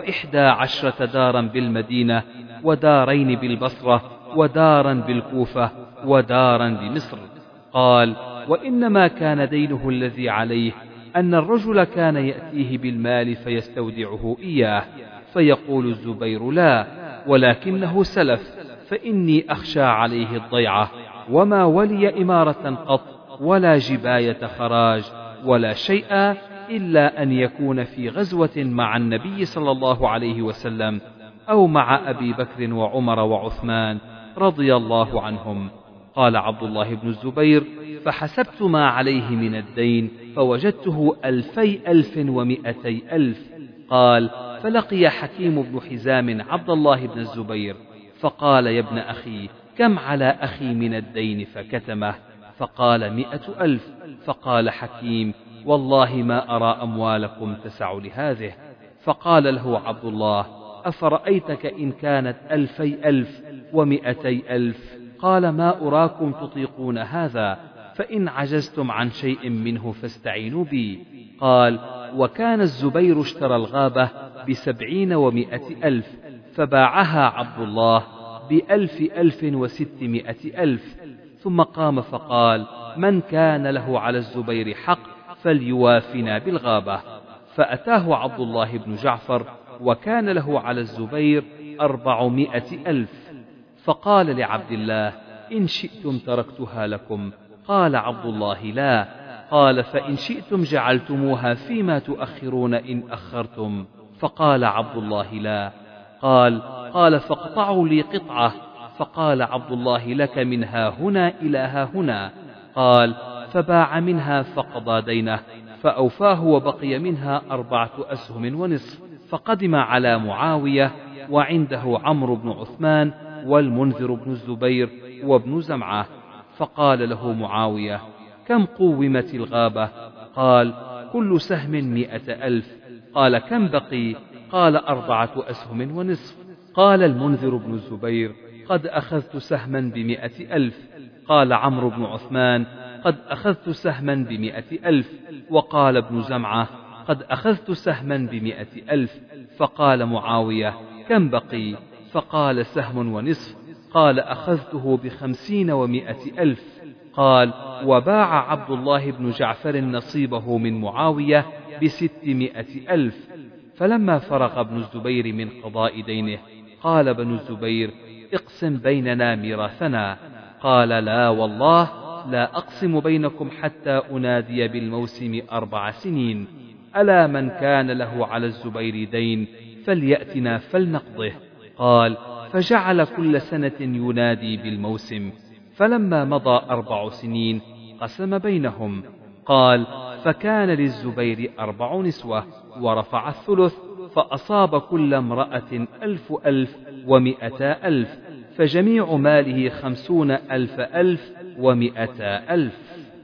11 دارا بالمدينة، ودارين بالبصرة، ودارا بالكوفة، ودارا بمصر. قال: وإنما كان دينه الذي عليه أن الرجل كان يأتيه بالمال فيستودعه إياه، فيقول الزبير: لا، ولكنه سلف، فإني أخشى عليه الضيعة، وما ولي إمارة قط ولا جباية خراج ولا شيئا إلا أن يكون في غزوة مع النبي صلى الله عليه وسلم أو مع أبي بكر وعمر وعثمان رضي الله عنهم. قال عبد الله بن الزبير: فحسبت ما عليه من الدين فوجدته 2,200 قال: فلقي حكيم بن حزام عبد الله بن الزبير فقال: يا ابن أخي، كم على أخي من الدين؟ فكتمه، فقال: 100,000. فقال حكيم: والله ما أرى أموالكم تسع لهذه. فقال له عبد الله: أفرأيتك إن كانت 2,200 قال: ما أراكم تطيقون هذا، فإن عجزتم عن شيء منه فاستعينوا بي. قال: وكان الزبير اشترى الغابة 70 و100,000 فباعها عبد الله ب1,600,000 ثم قام فقال: من كان له على الزبير حق فليوافنا بالغابة. فأتاه عبد الله بن جعفر وكان له على الزبير 400,000. فقال لعبد الله: إن شئتم تركتها لكم. قال عبد الله: لا. قال: فإن شئتم جعلتموها فيما تؤخرون إن أخرتم. فقال عبد الله: لا. قال: فاقطعوا لي قطعة. فقال عبد الله: لك من ها هنا إلى ها هنا. قال: فباع منها فقضى دينه فأوفاه وبقي منها 4 أسهم ونصف. فقدم على معاوية وعنده عمرو بن عثمان والمنذر بن الزبير وابن زمعة. فقال له معاوية: كم قومت الغابة؟ قال: كل سهم 100,000. قال: كم بقي؟ قال: 4 أسهم ونصف. قال المنذر بن الزبير: قد أخذت سهما ب100,000. قال عمرو بن عثمان: قد أخذت سهما ب100,000. وقال ابن زمعة: قد أخذت سهما ب100,000. فقال معاوية: كم بقي؟ فقال: سهم ونصف. قال: أخذته ب50 و100,000. قال: وباع عبد الله بن جعفر نصيبه من معاوية ب600,000. فلما فرغ ابن الزبير من قضاء دينه قال ابن الزبير: اقسم بيننا ميراثنا. قال: لا والله لا أقسم بينكم حتى أنادي بالموسم 4 سنين. ألا من كان له على الزبير دين فليأتنا فلنقضه. قال: فجعل كل سنة ينادي بالموسم. فلما مضى 4 سنين قسم بينهم. قال: فكان للزبير 4 نسوة ورفع الثلث فأصاب كل امرأة 1,000 و200,000 فجميع ماله 50,000 و200,000.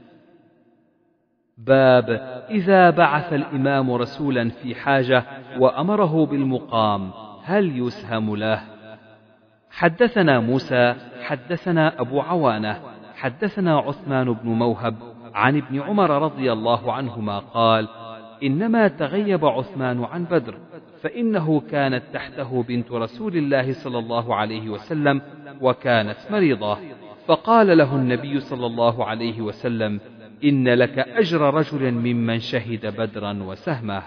باب إذا بعث الإمام رسولا في حاجة وأمره بالمقام هل يسهم له؟ حدثنا موسى حدثنا أبو عوانة حدثنا عثمان بن موهب عن ابن عمر رضي الله عنهما قال: إنما تغيب عثمان عن بدر فإنه كانت تحته بنت رسول الله صلى الله عليه وسلم وكانت مريضة. فقال له النبي صلى الله عليه وسلم: إن لك أجر رجل ممن شهد بدرا وسهمه.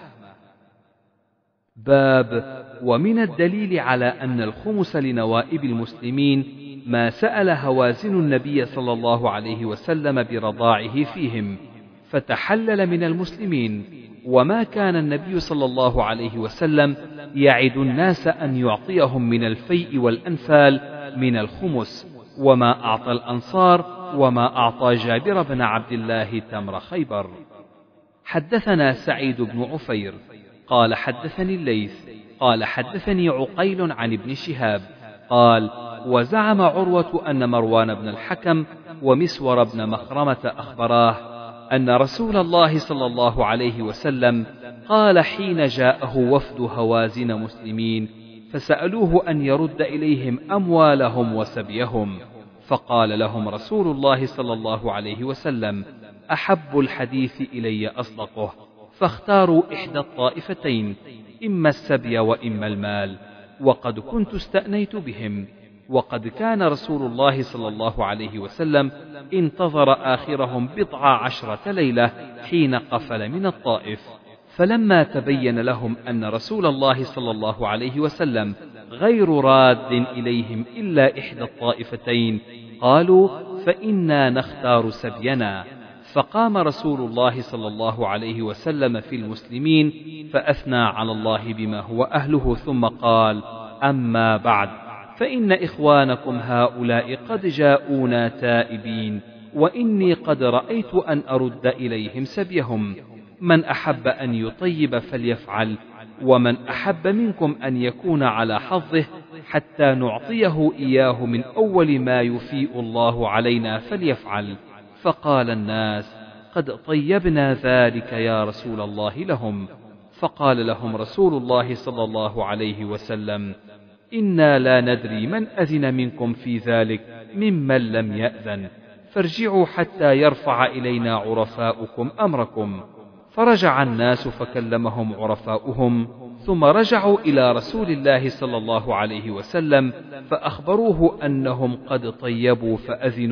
باب ومن الدليل على أن الخمس لنوائب المسلمين ما سأل هوازن النبي صلى الله عليه وسلم برضاعه فيهم فتحلل من المسلمين، وما كان النبي صلى الله عليه وسلم يعد الناس أن يعطيهم من الفيء والأنفال من الخمس، وما أعطى الأنصار وما أعطى جابر بن عبد الله تمر خيبر. حدثنا سعيد بن عفير قال حدثني الليث قال حدثني عقيل عن ابن شهاب قال: وزعم عروة أن مروان بن الحكم ومسور بن مخرمة أخبراه أن رسول الله صلى الله عليه وسلم قال حين جاءه وفد هوازن مسلمين فسألوه أن يرد إليهم أموالهم وسبيهم، فقال لهم رسول الله صلى الله عليه وسلم: أحب الحديث إلي أصدقه، فاختاروا إحدى الطائفتين، إما السبي وإما المال، وقد كنت استأنيت بهم. وقد كان رسول الله صلى الله عليه وسلم انتظر آخرهم 19 ليلة حين قفل من الطائف، فلما تبين لهم أن رسول الله صلى الله عليه وسلم غير راد إليهم إلا إحدى الطائفتين قالوا: فإنا نختار سبينا. فقام رسول الله صلى الله عليه وسلم في المسلمين فأثنى على الله بما هو أهله، ثم قال: أما بعد، فإن إخوانكم هؤلاء قد جاءونا تائبين، وإني قد رأيت أن أرد إليهم سبيهم. من أحب أن يطيب فليفعل، ومن أحب منكم أن يكون على حظه حتى نعطيه إياه من أول ما يفيء الله علينا فليفعل. فقال الناس: قد طيبنا ذلك يا رسول الله لهم. فقال لهم رسول الله صلى الله عليه وسلم: إنا لا ندري من أذن منكم في ذلك ممن لم يأذن، فارجعوا حتى يرفع إلينا عرفاؤكم أمركم. فرجع الناس فكلمهم عرفاؤهم، ثم رجعوا إلى رسول الله صلى الله عليه وسلم فأخبروه أنهم قد طيبوا فأذنوا،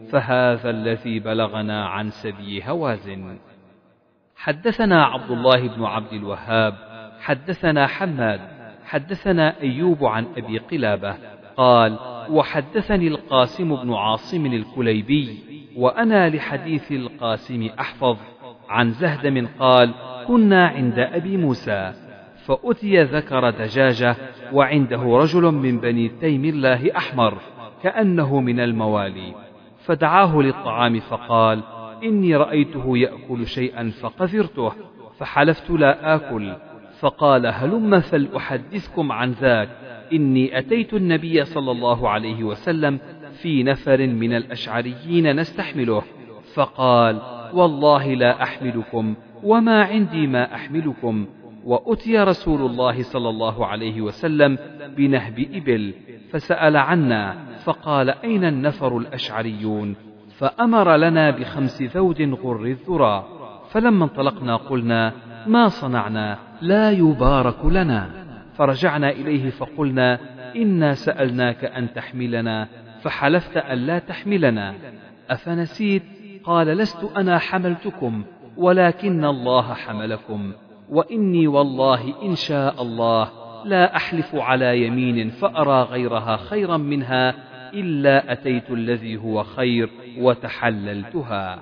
فهذا الذي بلغنا عن سبي هوازن. حدثنا عبد الله بن عبد الوهاب حدثنا حماد حدثنا أيوب عن أبي قلابة قال وحدثني القاسم بن عاصم الكليبي وأنا لحديث القاسم أحفظ عن زهدم قال كنا عند أبي موسى فأتي ذكر دجاجة وعنده رجل من بني تيم الله أحمر كأنه من الموالي، فدعاه للطعام فقال إني رأيته يأكل شيئا فقذرته فحلفت لا آكل، فقال هلم فلأحدثكم عن ذاك، إني أتيت النبي صلى الله عليه وسلم في نفر من الأشعريين نستحمله، فقال والله لا أحملكم وما عندي ما أحملكم. وأتي رسول الله صلى الله عليه وسلم بنهب إبل فسأل عنا فقال أين النفر الأشعريون؟ فأمر لنا ب5 ذود غر الذرى، فلما انطلقنا قلنا ما صنعنا لا يبارك لنا، فرجعنا إليه فقلنا إنا سألناك أن تحملنا فحلفت أن لا تحملنا أفنسيت؟ قال لست أنا حملتكم ولكن الله حملكم، وإني والله إن شاء الله لا أحلف على يمين فأرى غيرها خيرا منها إلا أتيت الذي هو خير وتحللتها.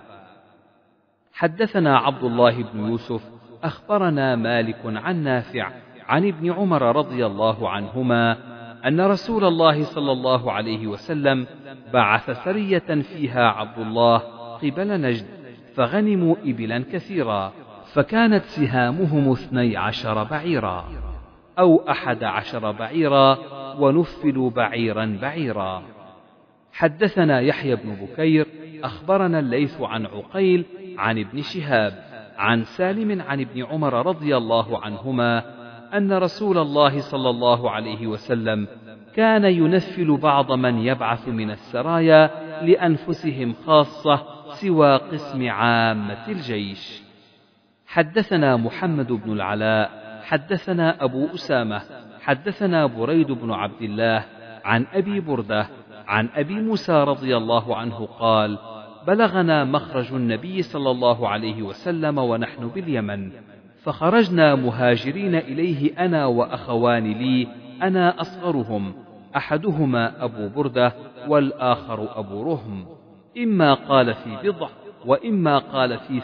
حدثنا عبد الله بن يوسف أخبرنا مالك عن نافع عن ابن عمر رضي الله عنهما أن رسول الله صلى الله عليه وسلم بعث سرية فيها عبد الله قبل نجد، فغنموا إبلا كثيرا، فكانت سهامهم 12 بعيرا أو 11 بعيرا، ونفلوا بعيرا بعيرا. حدثنا يحيى بن بكير أخبرنا الليث عن عقيل عن ابن شهاب عن سالم عن ابن عمر رضي الله عنهما أن رسول الله صلى الله عليه وسلم كان ينفل بعض من يبعث من السرايا لأنفسهم خاصة سوى قسم عامة الجيش. حدثنا محمد بن العلاء حدثنا أبو أسامة حدثنا بريد بن عبد الله عن أبي بردة عن أبي موسى رضي الله عنه قال بلغنا مخرج النبي صلى الله عليه وسلم ونحن باليمن، فخرجنا مهاجرين إليه أنا وأخوان لي، أنا أصغرهم، أحدهما أبو بردة والآخر أبو رهم، إما قال في بضع وإما قال في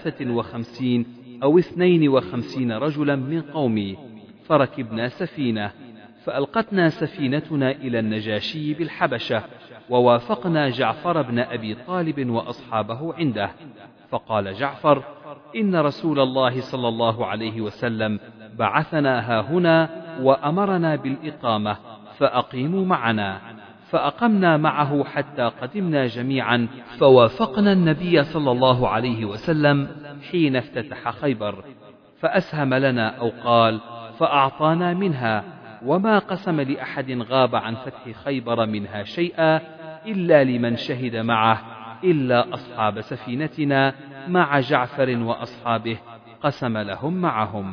53 أو 52 رجلا من قومي، فركبنا سفينة فألقتنا سفينتنا إلى النجاشي بالحبشة، ووافقنا جعفر بن أبي طالب وأصحابه عنده، فقال جعفر إن رسول الله صلى الله عليه وسلم بعثنا هاهنا وأمرنا بالإقامة فأقيموا معنا، فأقمنا معه حتى قدمنا جميعا، فوافقنا النبي صلى الله عليه وسلم حين افتتح خيبر، فأسهم لنا أو قال فأعطانا منها، وما قسم لأحد غاب عن فتح خيبر منها شيئا إلا لمن شهد معه إلا أصحاب سفينتنا مع جعفر وأصحابه قسم لهم معهم.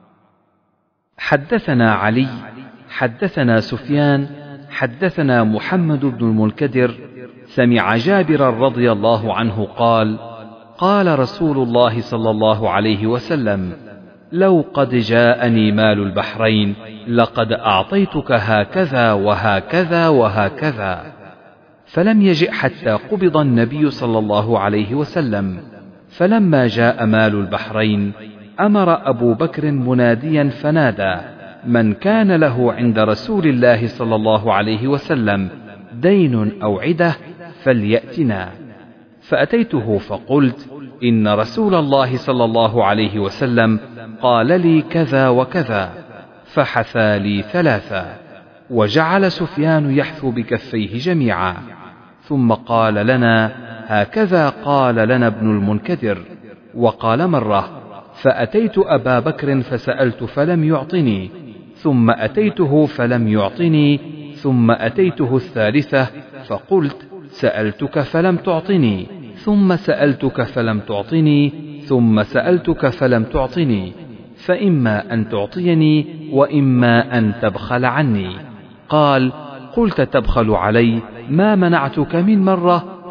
حدثنا علي حدثنا سفيان حدثنا محمد بن المنكدر سمع جابرا رضي الله عنه قال قال رسول الله صلى الله عليه وسلم لو قد جاءني مال البحرين لقد أعطيتك هكذا وهكذا وهكذا، فلم يجئ حتى قبض النبي صلى الله عليه وسلم، فلما جاء مال البحرين أمر أبو بكر مناديا فنادى من كان له عند رسول الله صلى الله عليه وسلم دين أو عدة فليأتنا، فأتيته فقلت إن رسول الله صلى الله عليه وسلم قال لي كذا وكذا، فحثى لي 3، وجعل سفيان يحثو بكفيه جميعا، ثم قال لنا هكذا قال لنا ابن المنكدر. وقال مرة فأتيت أبا بكر فسألت فلم يعطني، ثم أتيته فلم يعطني، ثم أتيته 3 فقلت سألتك فلم تعطني، ثم سألتك فلم تعطني، ثم سألتك فلم تعطني، فإما أن تعطيني وإما أن تبخل عني. قال قلت تبخل علي ما منعتك من مرة،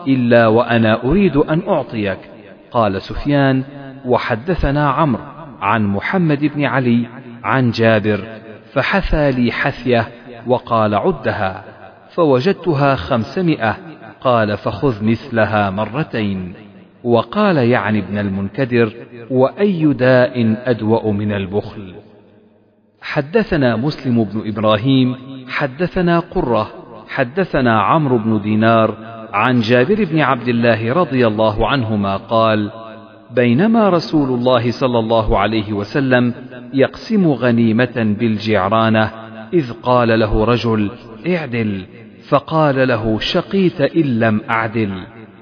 إلا وأنا أريد أن أعطيك. قال سفيان: وحدثنا عمرو عن محمد بن علي عن جابر، فحثى لي حثية وقال: عدها، فوجدتها 500. قال: فخذ مثلها مرتين. وقال يعني ابن المنكدر: وأي داء أدوأ من البخل. حدثنا مسلم بن إبراهيم حدثنا قرة حدثنا عمرو بن دينار عن جابر بن عبد الله رضي الله عنهما قال: بينما رسول الله صلى الله عليه وسلم يقسم غنيمة بالجعرانة إذ قال له رجل: اعدل، فقال له: شقيت إن لم أعدل.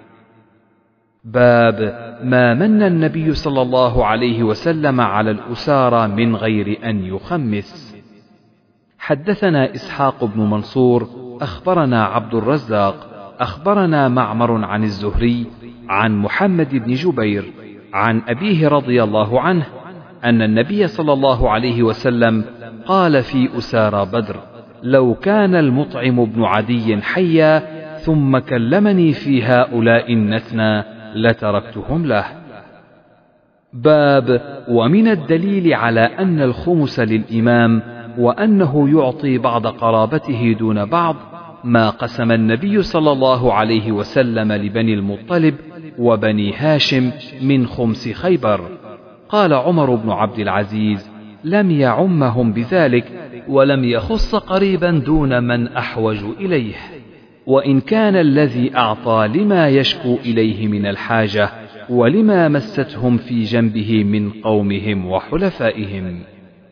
باب ما من النبي صلى الله عليه وسلم على الأسارى من غير أن يخمس. حدثنا إسحاق بن منصور أخبرنا عبد الرزاق أخبرنا معمر عن الزهري عن محمد بن جبير عن أبيه رضي الله عنه أن النبي صلى الله عليه وسلم قال في أسارى بدر: لو كان المطعم بن عدي حيا ثم كلمني في هؤلاء النتنى لتركتهم له. باب ومن الدليل على أن الخمس للإمام وأنه يعطي بعض قرابته دون بعض ما قسم النبي صلى الله عليه وسلم لبني المطلب وبني هاشم من خمس خيبر. قال عمر بن عبد العزيز: لم يعمهم بذلك ولم يخص قريبا دون من أحوج إليه، وإن كان الذي أعطى لما يشكو إليه من الحاجة ولما مستهم في جنبه من قومهم وحلفائهم.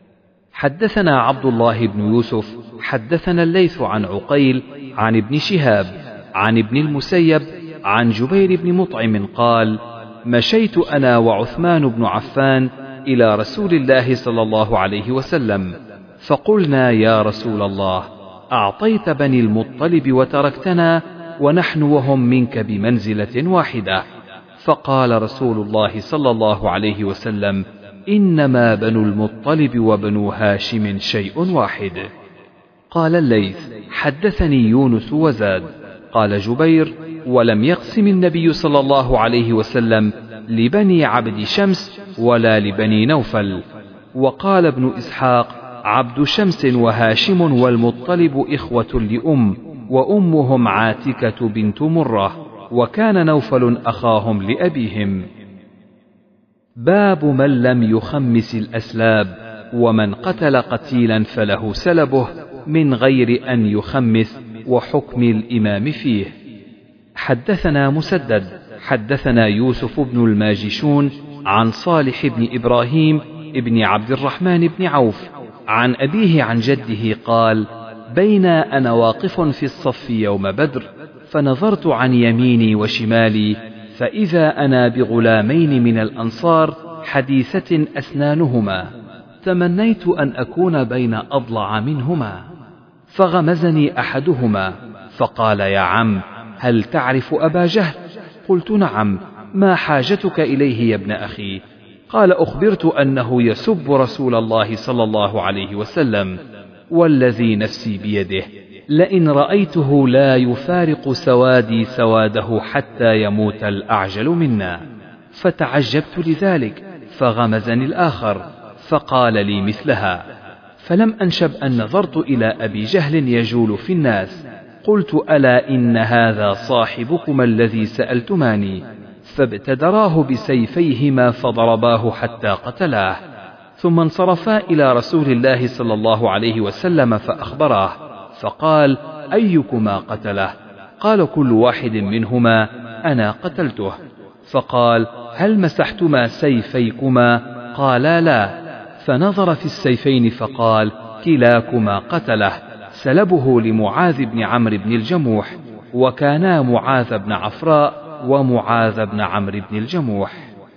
حدثنا عبد الله بن يوسف حدثنا الليث عن عقيل عن ابن شهاب عن ابن المسيب عن جبير بن مطعم قال: مشيت أنا وعثمان بن عفان إلى رسول الله صلى الله عليه وسلم، فقلنا: يا رسول الله، أعطيت بني المطلب وتركتنا ونحن وهم منك بمنزلة واحدة. فقال رسول الله صلى الله عليه وسلم: إنما بنو المطلب وبنو هاشم شيء واحد. قال الليث: حدثني يونس وزاد. قال جبير: ولم يقسم النبي صلى الله عليه وسلم لبني عبد شمس ولا لبني نوفل. وقال ابن إسحاق: عبد شمس وهاشم والمطلب إخوة لأم، وأمهم عاتكة بنت مرة، وكان نوفل أخاهم لأبيهم. باب من لم يخمس الأسلاب ومن قتل قتيلا فله سلبه من غير أن يخمس وحكم الإمام فيه. حدثنا مسدد حدثنا يوسف بن الماجشون عن صالح بن إبراهيم ابن عبد الرحمن بن عوف عن أبيه عن جده قال: بين أنا واقف في الصف يوم بدر فنظرت عن يميني وشمالي فإذا أنا بغلامين من الأنصار حديثة أسنانهما، تمنيت أن أكون بين أضلع منهما، فغمزني أحدهما فقال: يا عم، هل تعرف أبا جهل؟ قلت: نعم. ما حاجتك إليه يا ابن أخي؟ قال: أخبرت أنه يسب رسول الله صلى الله عليه وسلم، والذي نفسي بيده لئن رأيته لا يفارق سوادي سواده حتى يموت الأعجل منا. فتعجبت لذلك، فغمزني الآخر فقال لي مثلها، فلم أنشب أن نظرت إلى أبي جهل يجول في الناس، قلت: ألا إن هذا صاحبكما الذي سألتماني؟ فابتدراه بسيفيهما فضرباه حتى قتلاه، ثم انصرفا إلى رسول الله صلى الله عليه وسلم فأخبراه، فقال: أيكما قتله؟ قال: كل واحد منهما أنا قتلته. فقال: هل مسحتما سيفيكما؟ قالا: لا. فنظر في السيفين فقال: كلاكما قتله، سلبه لمعاذ بن عمرو بن الجموح، وكانا معاذ بن عفراء ومعاذ بن عمرو بن الجموح.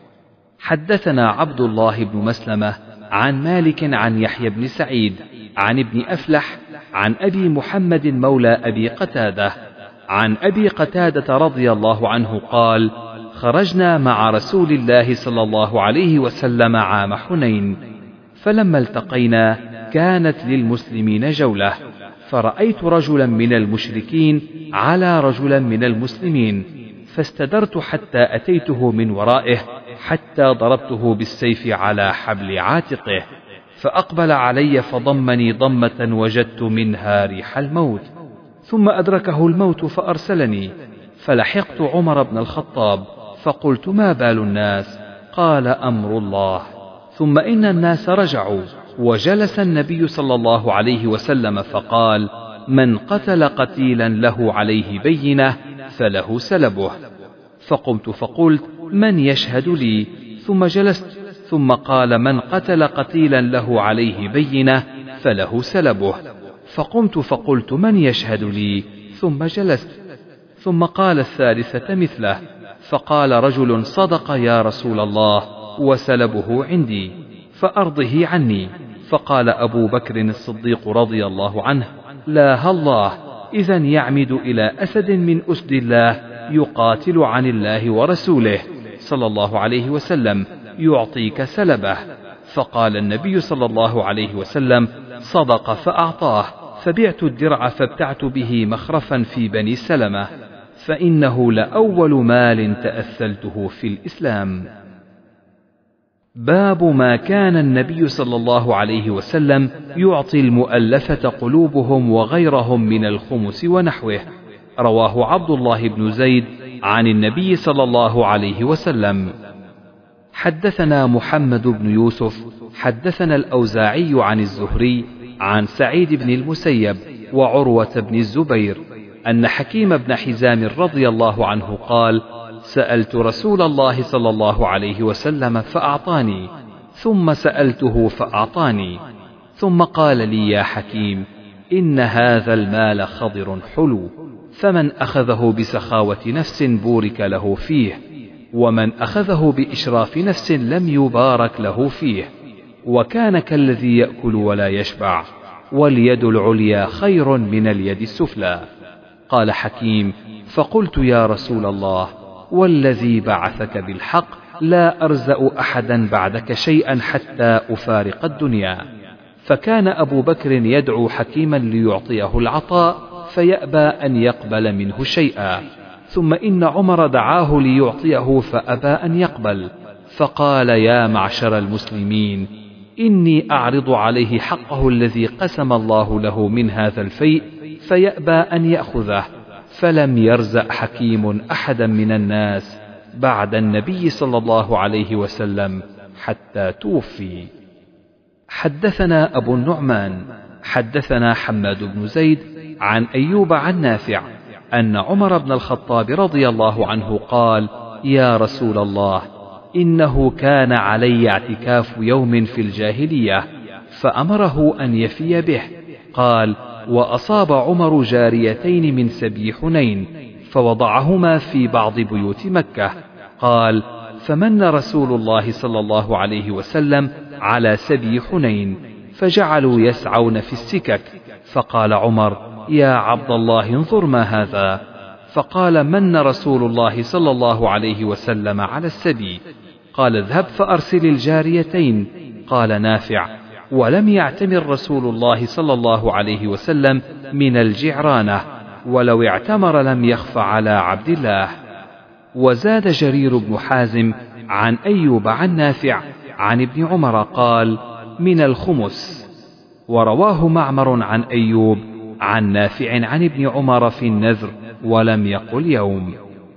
حدثنا عبد الله بن مسلمة عن مالك عن يحيى بن سعيد عن ابن أفلح عن أبي محمد مولى أبي قتادة عن أبي قتادة رضي الله عنه قال: خرجنا مع رسول الله صلى الله عليه وسلم عام حنين، فلما التقينا كانت للمسلمين جولة، فرأيت رجلا من المشركين على رجلا من المسلمين، فاستدرت حتى أتيته من ورائه حتى ضربته بالسيف على حبل عاتقه، فأقبل علي فضمني ضمة وجدت منها ريح الموت، ثم أدركه الموت فأرسلني، فلحقت عمر بن الخطاب فقلت: ما بال الناس؟ قال: أمر الله. ثم إن الناس رجعوا، وجلس النبي صلى الله عليه وسلم فقال: من قتل قتيلا له عليه بينة فله سلبه. فقمت فقلت: من يشهد لي؟ ثم جلست، ثم قال: من قتل قتيلا له عليه بينة فله سلبه. فقمت فقلت: من يشهد لي؟ ثم جلست، ثم قال الثالثة مثله، فقال رجل: صدق يا رسول الله، وسلبه عندي فأرضه عني. فقال أبو بكر الصديق رضي الله عنه: لا الله، إذن يعمد إلى أسد من أسد الله يقاتل عن الله ورسوله صلى الله عليه وسلم يعطيك سلبه. فقال النبي صلى الله عليه وسلم: صدق، فأعطاه، فبعت الدرع فابتعت به مخرفا في بني سلمة، فإنه لأول مال تأثلته في الإسلام. باب ما كان النبي صلى الله عليه وسلم يعطي المؤلفة قلوبهم وغيرهم من الخمس ونحوه. رواه عبد الله بن زيد عن النبي صلى الله عليه وسلم. حدثنا محمد بن يوسف حدثنا الأوزاعي عن الزهري عن سعيد بن المسيب وعروة بن الزبير أن حكيم بن حزام رضي الله عنه قال: سألت رسول الله صلى الله عليه وسلم فأعطاني، ثم سألته فأعطاني، ثم قال لي: يا حكيم، إن هذا المال خضر حلو، فمن أخذه بسخاوة نفس بورك له فيه، ومن أخذه بإشراف نفس لم يبارك له فيه، وكان كالذي يأكل ولا يشبع، واليد العليا خير من اليد السفلى. قال حكيم: فقلت: يا رسول الله، والذي بعثك بالحق لا أرزأ أحدا بعدك شيئا حتى أفارق الدنيا. فكان أبو بكر يدعو حكيما ليعطيه العطاء فيأبى أن يقبل منه شيئا، ثم إن عمر دعاه ليعطيه فأبى أن يقبل، فقال: يا معشر المسلمين، إني أعرض عليه حقه الذي قسم الله له من هذا الفيء فيأبى أن يأخذه، فلم يرزق حكيم أحدا من الناس بعد النبي صلى الله عليه وسلم حتى توفي. حدثنا أبو النعمان حدثنا حماد بن زيد عن أيوب عن نافع أن عمر بن الخطاب رضي الله عنه قال: يا رسول الله، إنه كان علي اعتكاف يوم في الجاهلية، فأمره أن يفي به. قال: وأصاب عمر جاريتين من سبي حنين فوضعهما في بعض بيوت مكة. قال: فمن رسول الله صلى الله عليه وسلم على سبي حنين، فجعلوا يسعون في السكك، فقال عمر: يا عبد الله، انظر ما هذا. فقال: من رسول الله صلى الله عليه وسلم على السبي؟ قال: اذهب فأرسل الجاريتين. قال نافع: ولم يعتمر رسول الله صلى الله عليه وسلم من الجعرانة، ولو اعتمر لم يخف على عبد الله. وزاد جرير بن حازم عن أيوب عن نافع عن ابن عمر قال: من الخمس. ورواه معمر عن أيوب عن نافع عن ابن عمر في النذر ولم يقل يوم.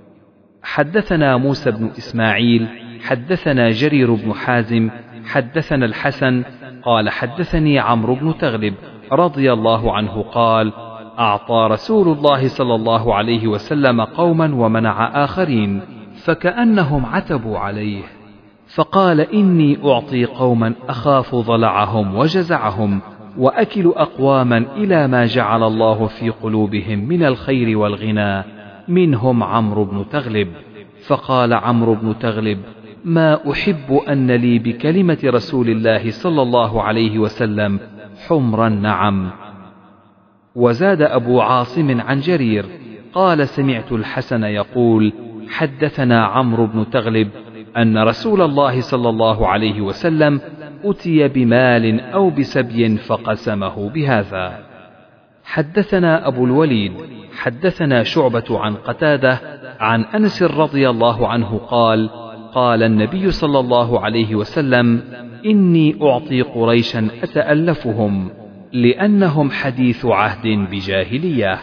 حدثنا موسى بن إسماعيل حدثنا جرير بن حازم حدثنا الحسن قال: حدثني عمرو بن تغلب رضي الله عنه قال: أعطى رسول الله صلى الله عليه وسلم قوما ومنع آخرين، فكأنهم عتبوا عليه، فقال: إني أعطي قوما أخاف ضلعهم وجزعهم، وأكل أقواما إلى ما جعل الله في قلوبهم من الخير والغنى، منهم عمرو بن تغلب. فقال عمرو بن تغلب: ما أحب أن لي بكلمة رسول الله صلى الله عليه وسلم حمر النعم. وزاد أبو عاصم عن جرير قال: سمعت الحسن يقول: حدثنا عمرو بن تغلب أن رسول الله صلى الله عليه وسلم أتي بمال أو بسبي فقسمه بهذا. حدثنا أبو الوليد حدثنا شعبة عن قتادة عن أنس رضي الله عنه قال: قال النبي صلى الله عليه وسلم: إني أعطي قريشا أتألفهم لأنهم حديث عهد بجاهلية.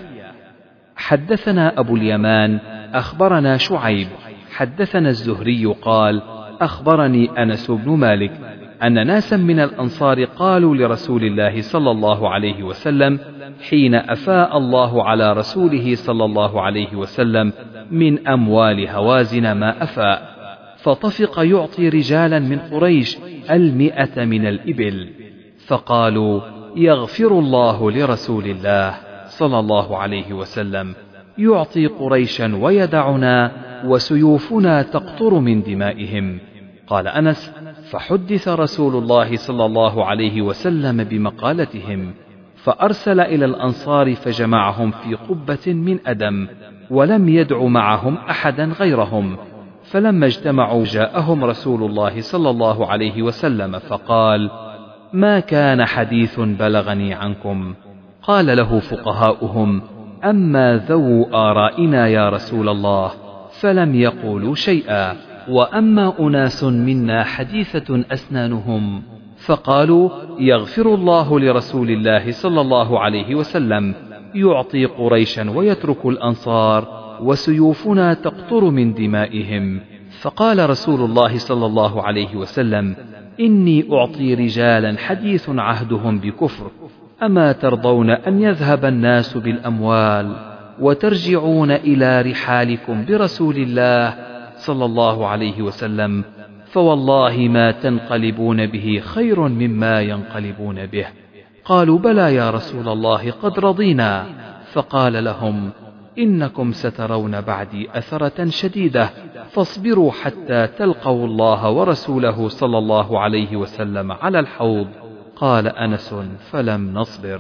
حدثنا أبو اليمان أخبرنا شعيب حدثنا الزهري قال: أخبرني أنس بن مالك أن ناسا من الأنصار قالوا لرسول الله صلى الله عليه وسلم حين أفاء الله على رسوله صلى الله عليه وسلم من أموال هوازن ما أفاء، فطفق يعطي رجالا من قريش 100 من الإبل، فقالوا: يغفر الله لرسول الله صلى الله عليه وسلم، يعطي قريشا ويدعنا وسيوفنا تقطر من دمائهم. قال أنس: فحدث رسول الله صلى الله عليه وسلم بمقالتهم، فأرسل إلى الأنصار فجمعهم في قبة من أدم، ولم يدع معهم أحدا غيرهم. فلما اجتمعوا جاءهم رسول الله صلى الله عليه وسلم فقال: ما كان حديث بلغني عنكم؟ قال له فقهاؤهم: أما ذو آرائنا يا رسول الله فلم يقولوا شيئا، وأما أناس منا حديثة أسنانهم فقالوا: يغفر الله لرسول الله صلى الله عليه وسلم، يعطي قريشا ويترك الأنصار وسيوفنا تقطر من دمائهم. فقال رسول الله صلى الله عليه وسلم: إني أعطي رجالا حديث عهدهم بكفر، أما ترضون أن يذهب الناس بالأموال وترجعون إلى رحالكم برسول الله صلى الله عليه وسلم؟ فوالله ما تنقلبون به خير مما ينقلبون به. قالوا: بلى يا رسول الله قد رضينا. فقال لهم: إنكم سترون بعدي أثرة شديدة، فاصبروا حتى تلقوا الله ورسوله صلى الله عليه وسلم على الحوض. قال أنس: فلم نصبر.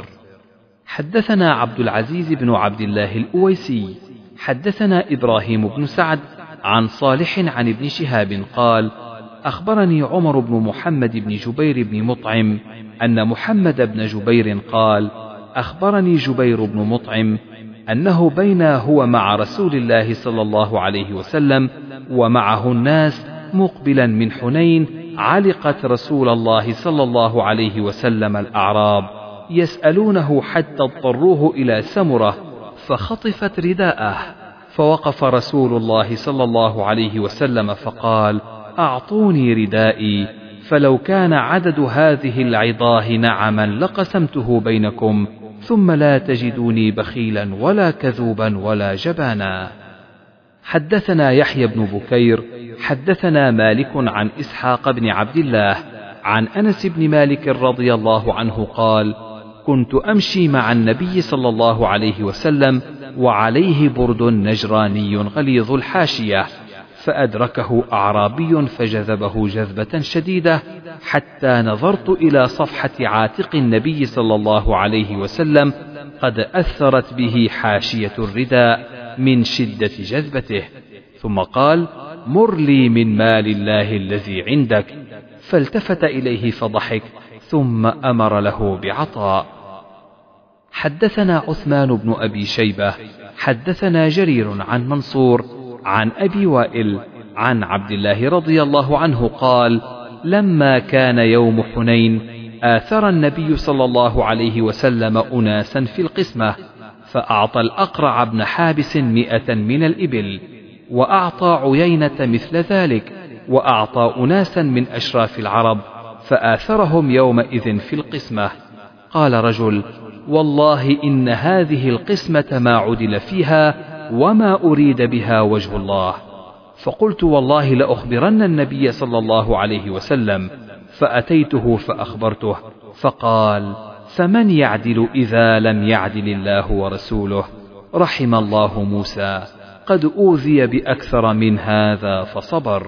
حدثنا عبد العزيز بن عبد الله الأويسي حدثنا إبراهيم بن سعد عن صالح عن ابن شهاب قال: أخبرني عمر بن محمد بن جبير بن مطعم أن محمد بن جبير قال: أخبرني جبير بن مطعم أنه بين هو مع رسول الله صلى الله عليه وسلم ومعه الناس مقبلا من حنين، علقت رسول الله صلى الله عليه وسلم الأعراب يسألونه حتى اضطروه إلى سمرة فخطفت رداءه، فوقف رسول الله صلى الله عليه وسلم فقال: أعطوني ردائي، فلو كان عدد هذه العظاه نعما لقسمته بينكم، ثم لا تجدوني بخيلا ولا كذوبا ولا جبانا. حدثنا يحيى بن بكير حدثنا مالك عن إسحاق بن عبد الله عن أنس بن مالك رضي الله عنه قال: كنت أمشي مع النبي صلى الله عليه وسلم وعليه برد نجراني غليظ الحاشية، فأدركه أعرابي فجذبه جذبة شديدة، حتى نظرت إلى صفحة عاتق النبي صلى الله عليه وسلم قد أثرت به حاشية الرداء من شدة جذبته، ثم قال: مر لي من مال الله الذي عندك. فالتفت إليه فضحك، ثم أمر له بعطاء. حدثنا عثمان بن أبي شيبة حدثنا جرير عن منصور عن أبي وائل عن عبد الله رضي الله عنه قال: لما كان يوم حنين آثر النبي صلى الله عليه وسلم أناسا في القسمة، فأعطى الأقرع بن حابس 100 من الإبل، وأعطى عيينة مثل ذلك، وأعطى أناسا من أشراف العرب، فآثرهم يومئذ في القسمة. قال رجل: والله إن هذه القسمة ما عدل فيها وما أريد بها وجه الله. فقلت: والله لأخبرن النبي صلى الله عليه وسلم. فأتيته فأخبرته، فقال: فمن يعدل إذا لم يعدل الله ورسوله؟ رحم الله موسى، قد أوذي بأكثر من هذا فصبر.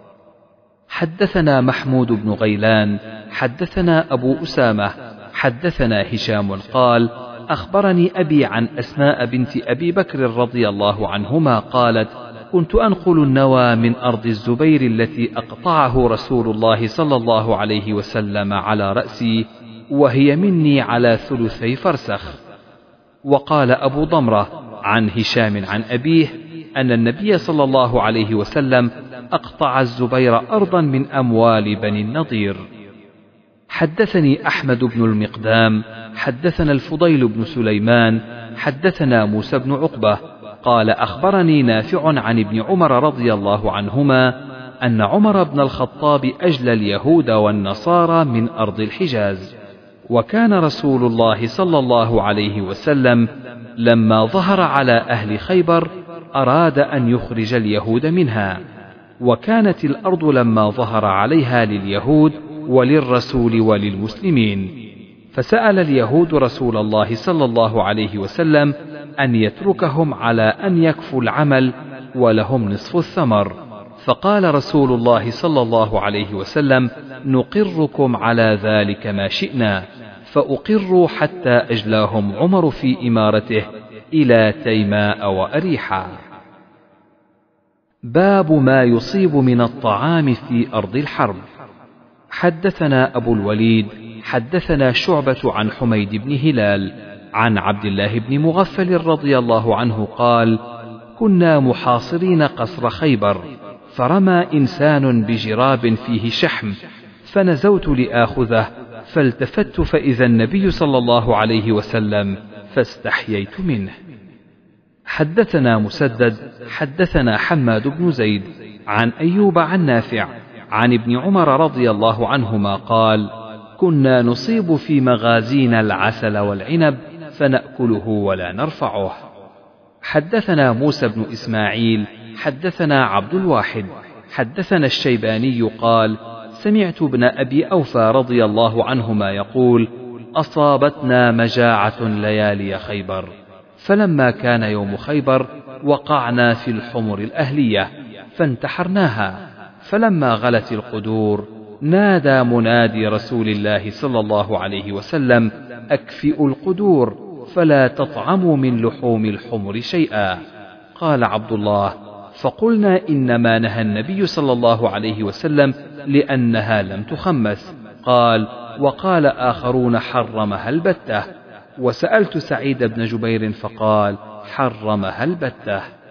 حدثنا محمود بن غيلان حدثنا أبو أسامة حدثنا هشام قال: أخبرني أبي عن أسماء بنت أبي بكر رضي الله عنهما قالت: كنت أنقل النوى من أرض الزبير التي أقطعه رسول الله صلى الله عليه وسلم على رأسي، وهي مني على 3 فرسخ. وقال أبو ضمرة: عن هشام عن أبيه أن النبي صلى الله عليه وسلم أقطع الزبير أرضا من أموال بني النضير. حدثني أحمد بن المقدام حدثنا الفضيل بن سليمان حدثنا موسى بن عقبة قال أخبرني نافع عن ابن عمر رضي الله عنهما أن عمر بن الخطاب أجلى اليهود والنصارى من أرض الحجاز، وكان رسول الله صلى الله عليه وسلم لما ظهر على أهل خيبر أراد أن يخرج اليهود منها، وكانت الأرض لما ظهر عليها لليهود وللرسول وللمسلمين، فسأل اليهود رسول الله صلى الله عليه وسلم أن يتركهم على أن يكفوا العمل ولهم نصف الثمر، فقال رسول الله صلى الله عليه وسلم نقركم على ذلك ما شئنا، فأقروا حتى أجلاهم عمر في إمارته إلى تيماء وأريحا. باب ما يصيب من الطعام في أرض الحرب. حدثنا أبو الوليد حدثنا شعبة عن حميد بن هلال عن عبد الله بن مغفل رضي الله عنه قال كنا محاصرين قصر خيبر، فرمى إنسان بجراب فيه شحم، فنزوت لآخذه، فالتفت فإذا النبي صلى الله عليه وسلم، فاستحييت منه. حدثنا مسدد حدثنا حماد بن زيد عن أيوب عن نافع عن ابن عمر رضي الله عنهما قال كنا نصيب في مغازينا العسل والعنب فنأكله ولا نرفعه. حدثنا موسى بن إسماعيل حدثنا عبد الواحد حدثنا الشيباني قال سمعت ابن أبي أوفى رضي الله عنهما يقول أصابتنا مجاعة ليالي خيبر، فلما كان يوم خيبر وقعنا في الحمر الأهلية فانتحرناها، فلما غلت القدور نادى منادي رسول الله صلى الله عليه وسلم أكفئوا القدور فلا تطعموا من لحوم الحمر شيئا. قال عبد الله فقلنا إنما نهى النبي صلى الله عليه وسلم لأنها لم تخمس. قال وقال آخرون حرمها البتة، وسألت سعيد بن جبير فقال حرمها البتة.